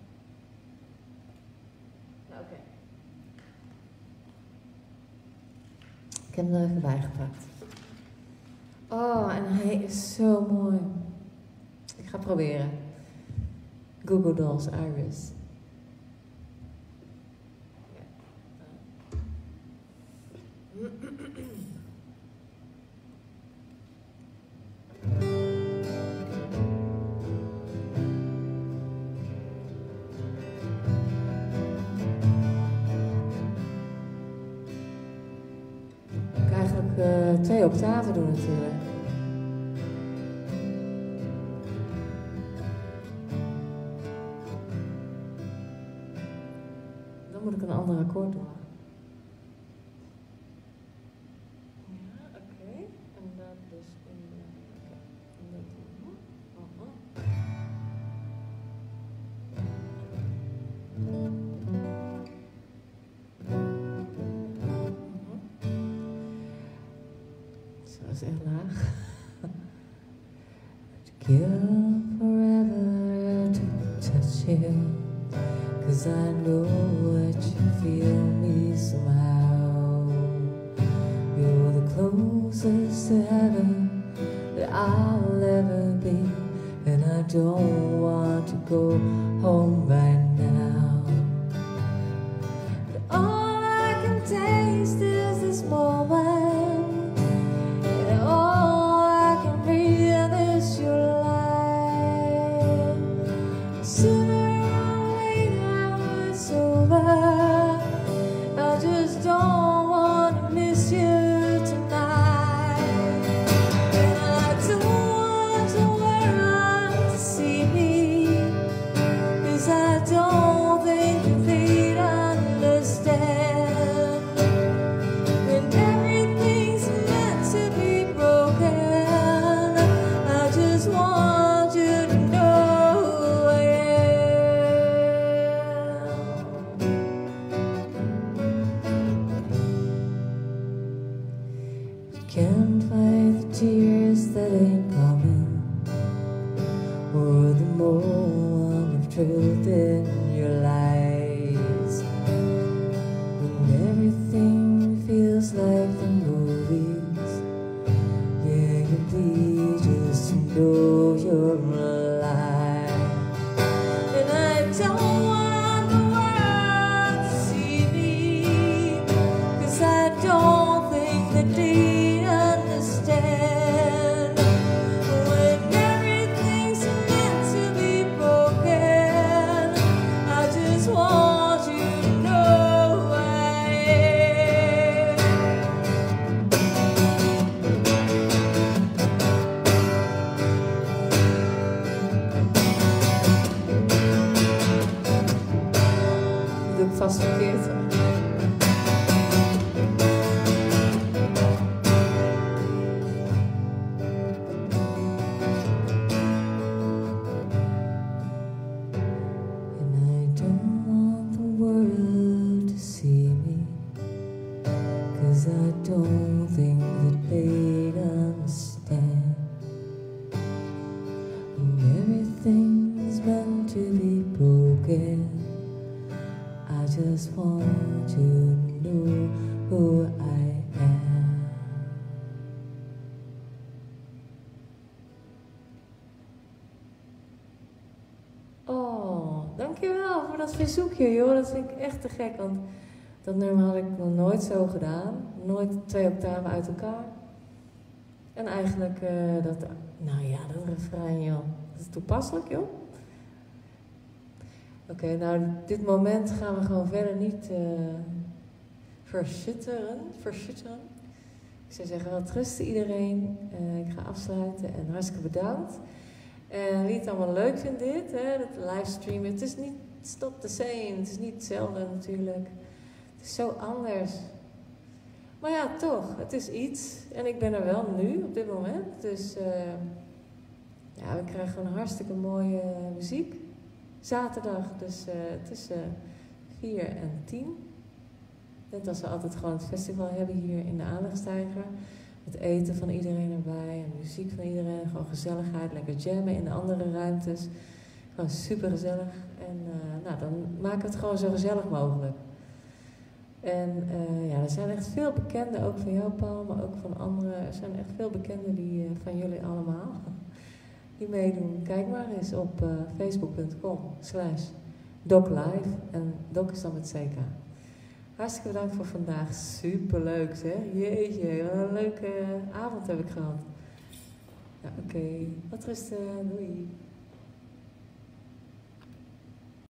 Nou, oké. Okay. Ik heb hem er even bijgepakt. Oh, en hij is zo mooi. Ik ga het proberen. Google Dolls Iris. Ik kan eigenlijk uh, twee octaven doen natuurlijk. Dan moet ik een ander akkoord doen. Ja, oké. Okay. En dat dus in de... Okay. En dat doen. Oh, oh. Zo is echt laag. Kill forever to touch you, 'cause I know what you feel me somehow. You're the closest closest to heaven that I'll ever be, and I don't want to go home right now. But all I can taste is this moment, and all I can breathe is your light. Sooner or later it's over, I just don't want to miss you tonight. And I don't want the world to see me, 'cause I don't think that they'd understand. When everything's meant to be broken, I just want you to know who I am. You can't fight the tears that ain't coming, or the moment of truth in your lies. When everything feels like the movies, yeah, you need just to know you're alive. And I don't want the world to see me, 'cause I don't think that they understand. When everything's meant to be broken, I just want you to know who I am. Dat doe ik vast verkeerd. And I don't want the world to see me, 'cause I don't think that they'd understand. When everything's meant to be broken, I just want you to know who I am. Oh, dankjewel voor dat verzoekje, joh. Dat vind ik echt te gek, want dat nummer had ik nog nooit zo gedaan. Nooit twee octaven uit elkaar. En eigenlijk, uh, dat, nou ja, dat refrein, joh. Dat is toepasselijk, joh. Oké, okay, nou, dit moment gaan we gewoon verder niet uh, versitteren, versitteren. Ik zou zeggen, wel trusten iedereen. Uh, ik ga afsluiten en hartstikke bedankt. En wie het allemaal leuk vindt dit, hè, dat livestreamen. Het is niet, it's not the same, het is niet hetzelfde natuurlijk. Het is zo anders. Maar ja, toch, het is iets. En ik ben er wel nu, op dit moment. Dus uh, ja, we krijgen gewoon hartstikke mooie uh, muziek. Zaterdag, dus uh, het is uh, vier en tien. Net als we altijd gewoon het festival hebben hier in de Aanlegstijger. Het eten van iedereen erbij en de muziek van iedereen. Gewoon gezelligheid, lekker jammen in de andere ruimtes. Gewoon super gezellig. En uh, nou, dan maken we het gewoon zo gezellig mogelijk. En uh, ja, er zijn echt veel bekenden, ook van jou Paul, maar ook van anderen. Er zijn echt veel bekenden die, uh, van jullie allemaal die meedoen. Kijk maar eens op uh, facebook punt com slash doclive. En doc is dan met C K. Hartstikke bedankt voor vandaag. Superleuk, hè? Jeetje, wat een leuke avond heb ik gehad. Ja, oké. Okay. Wat rusten. Doei.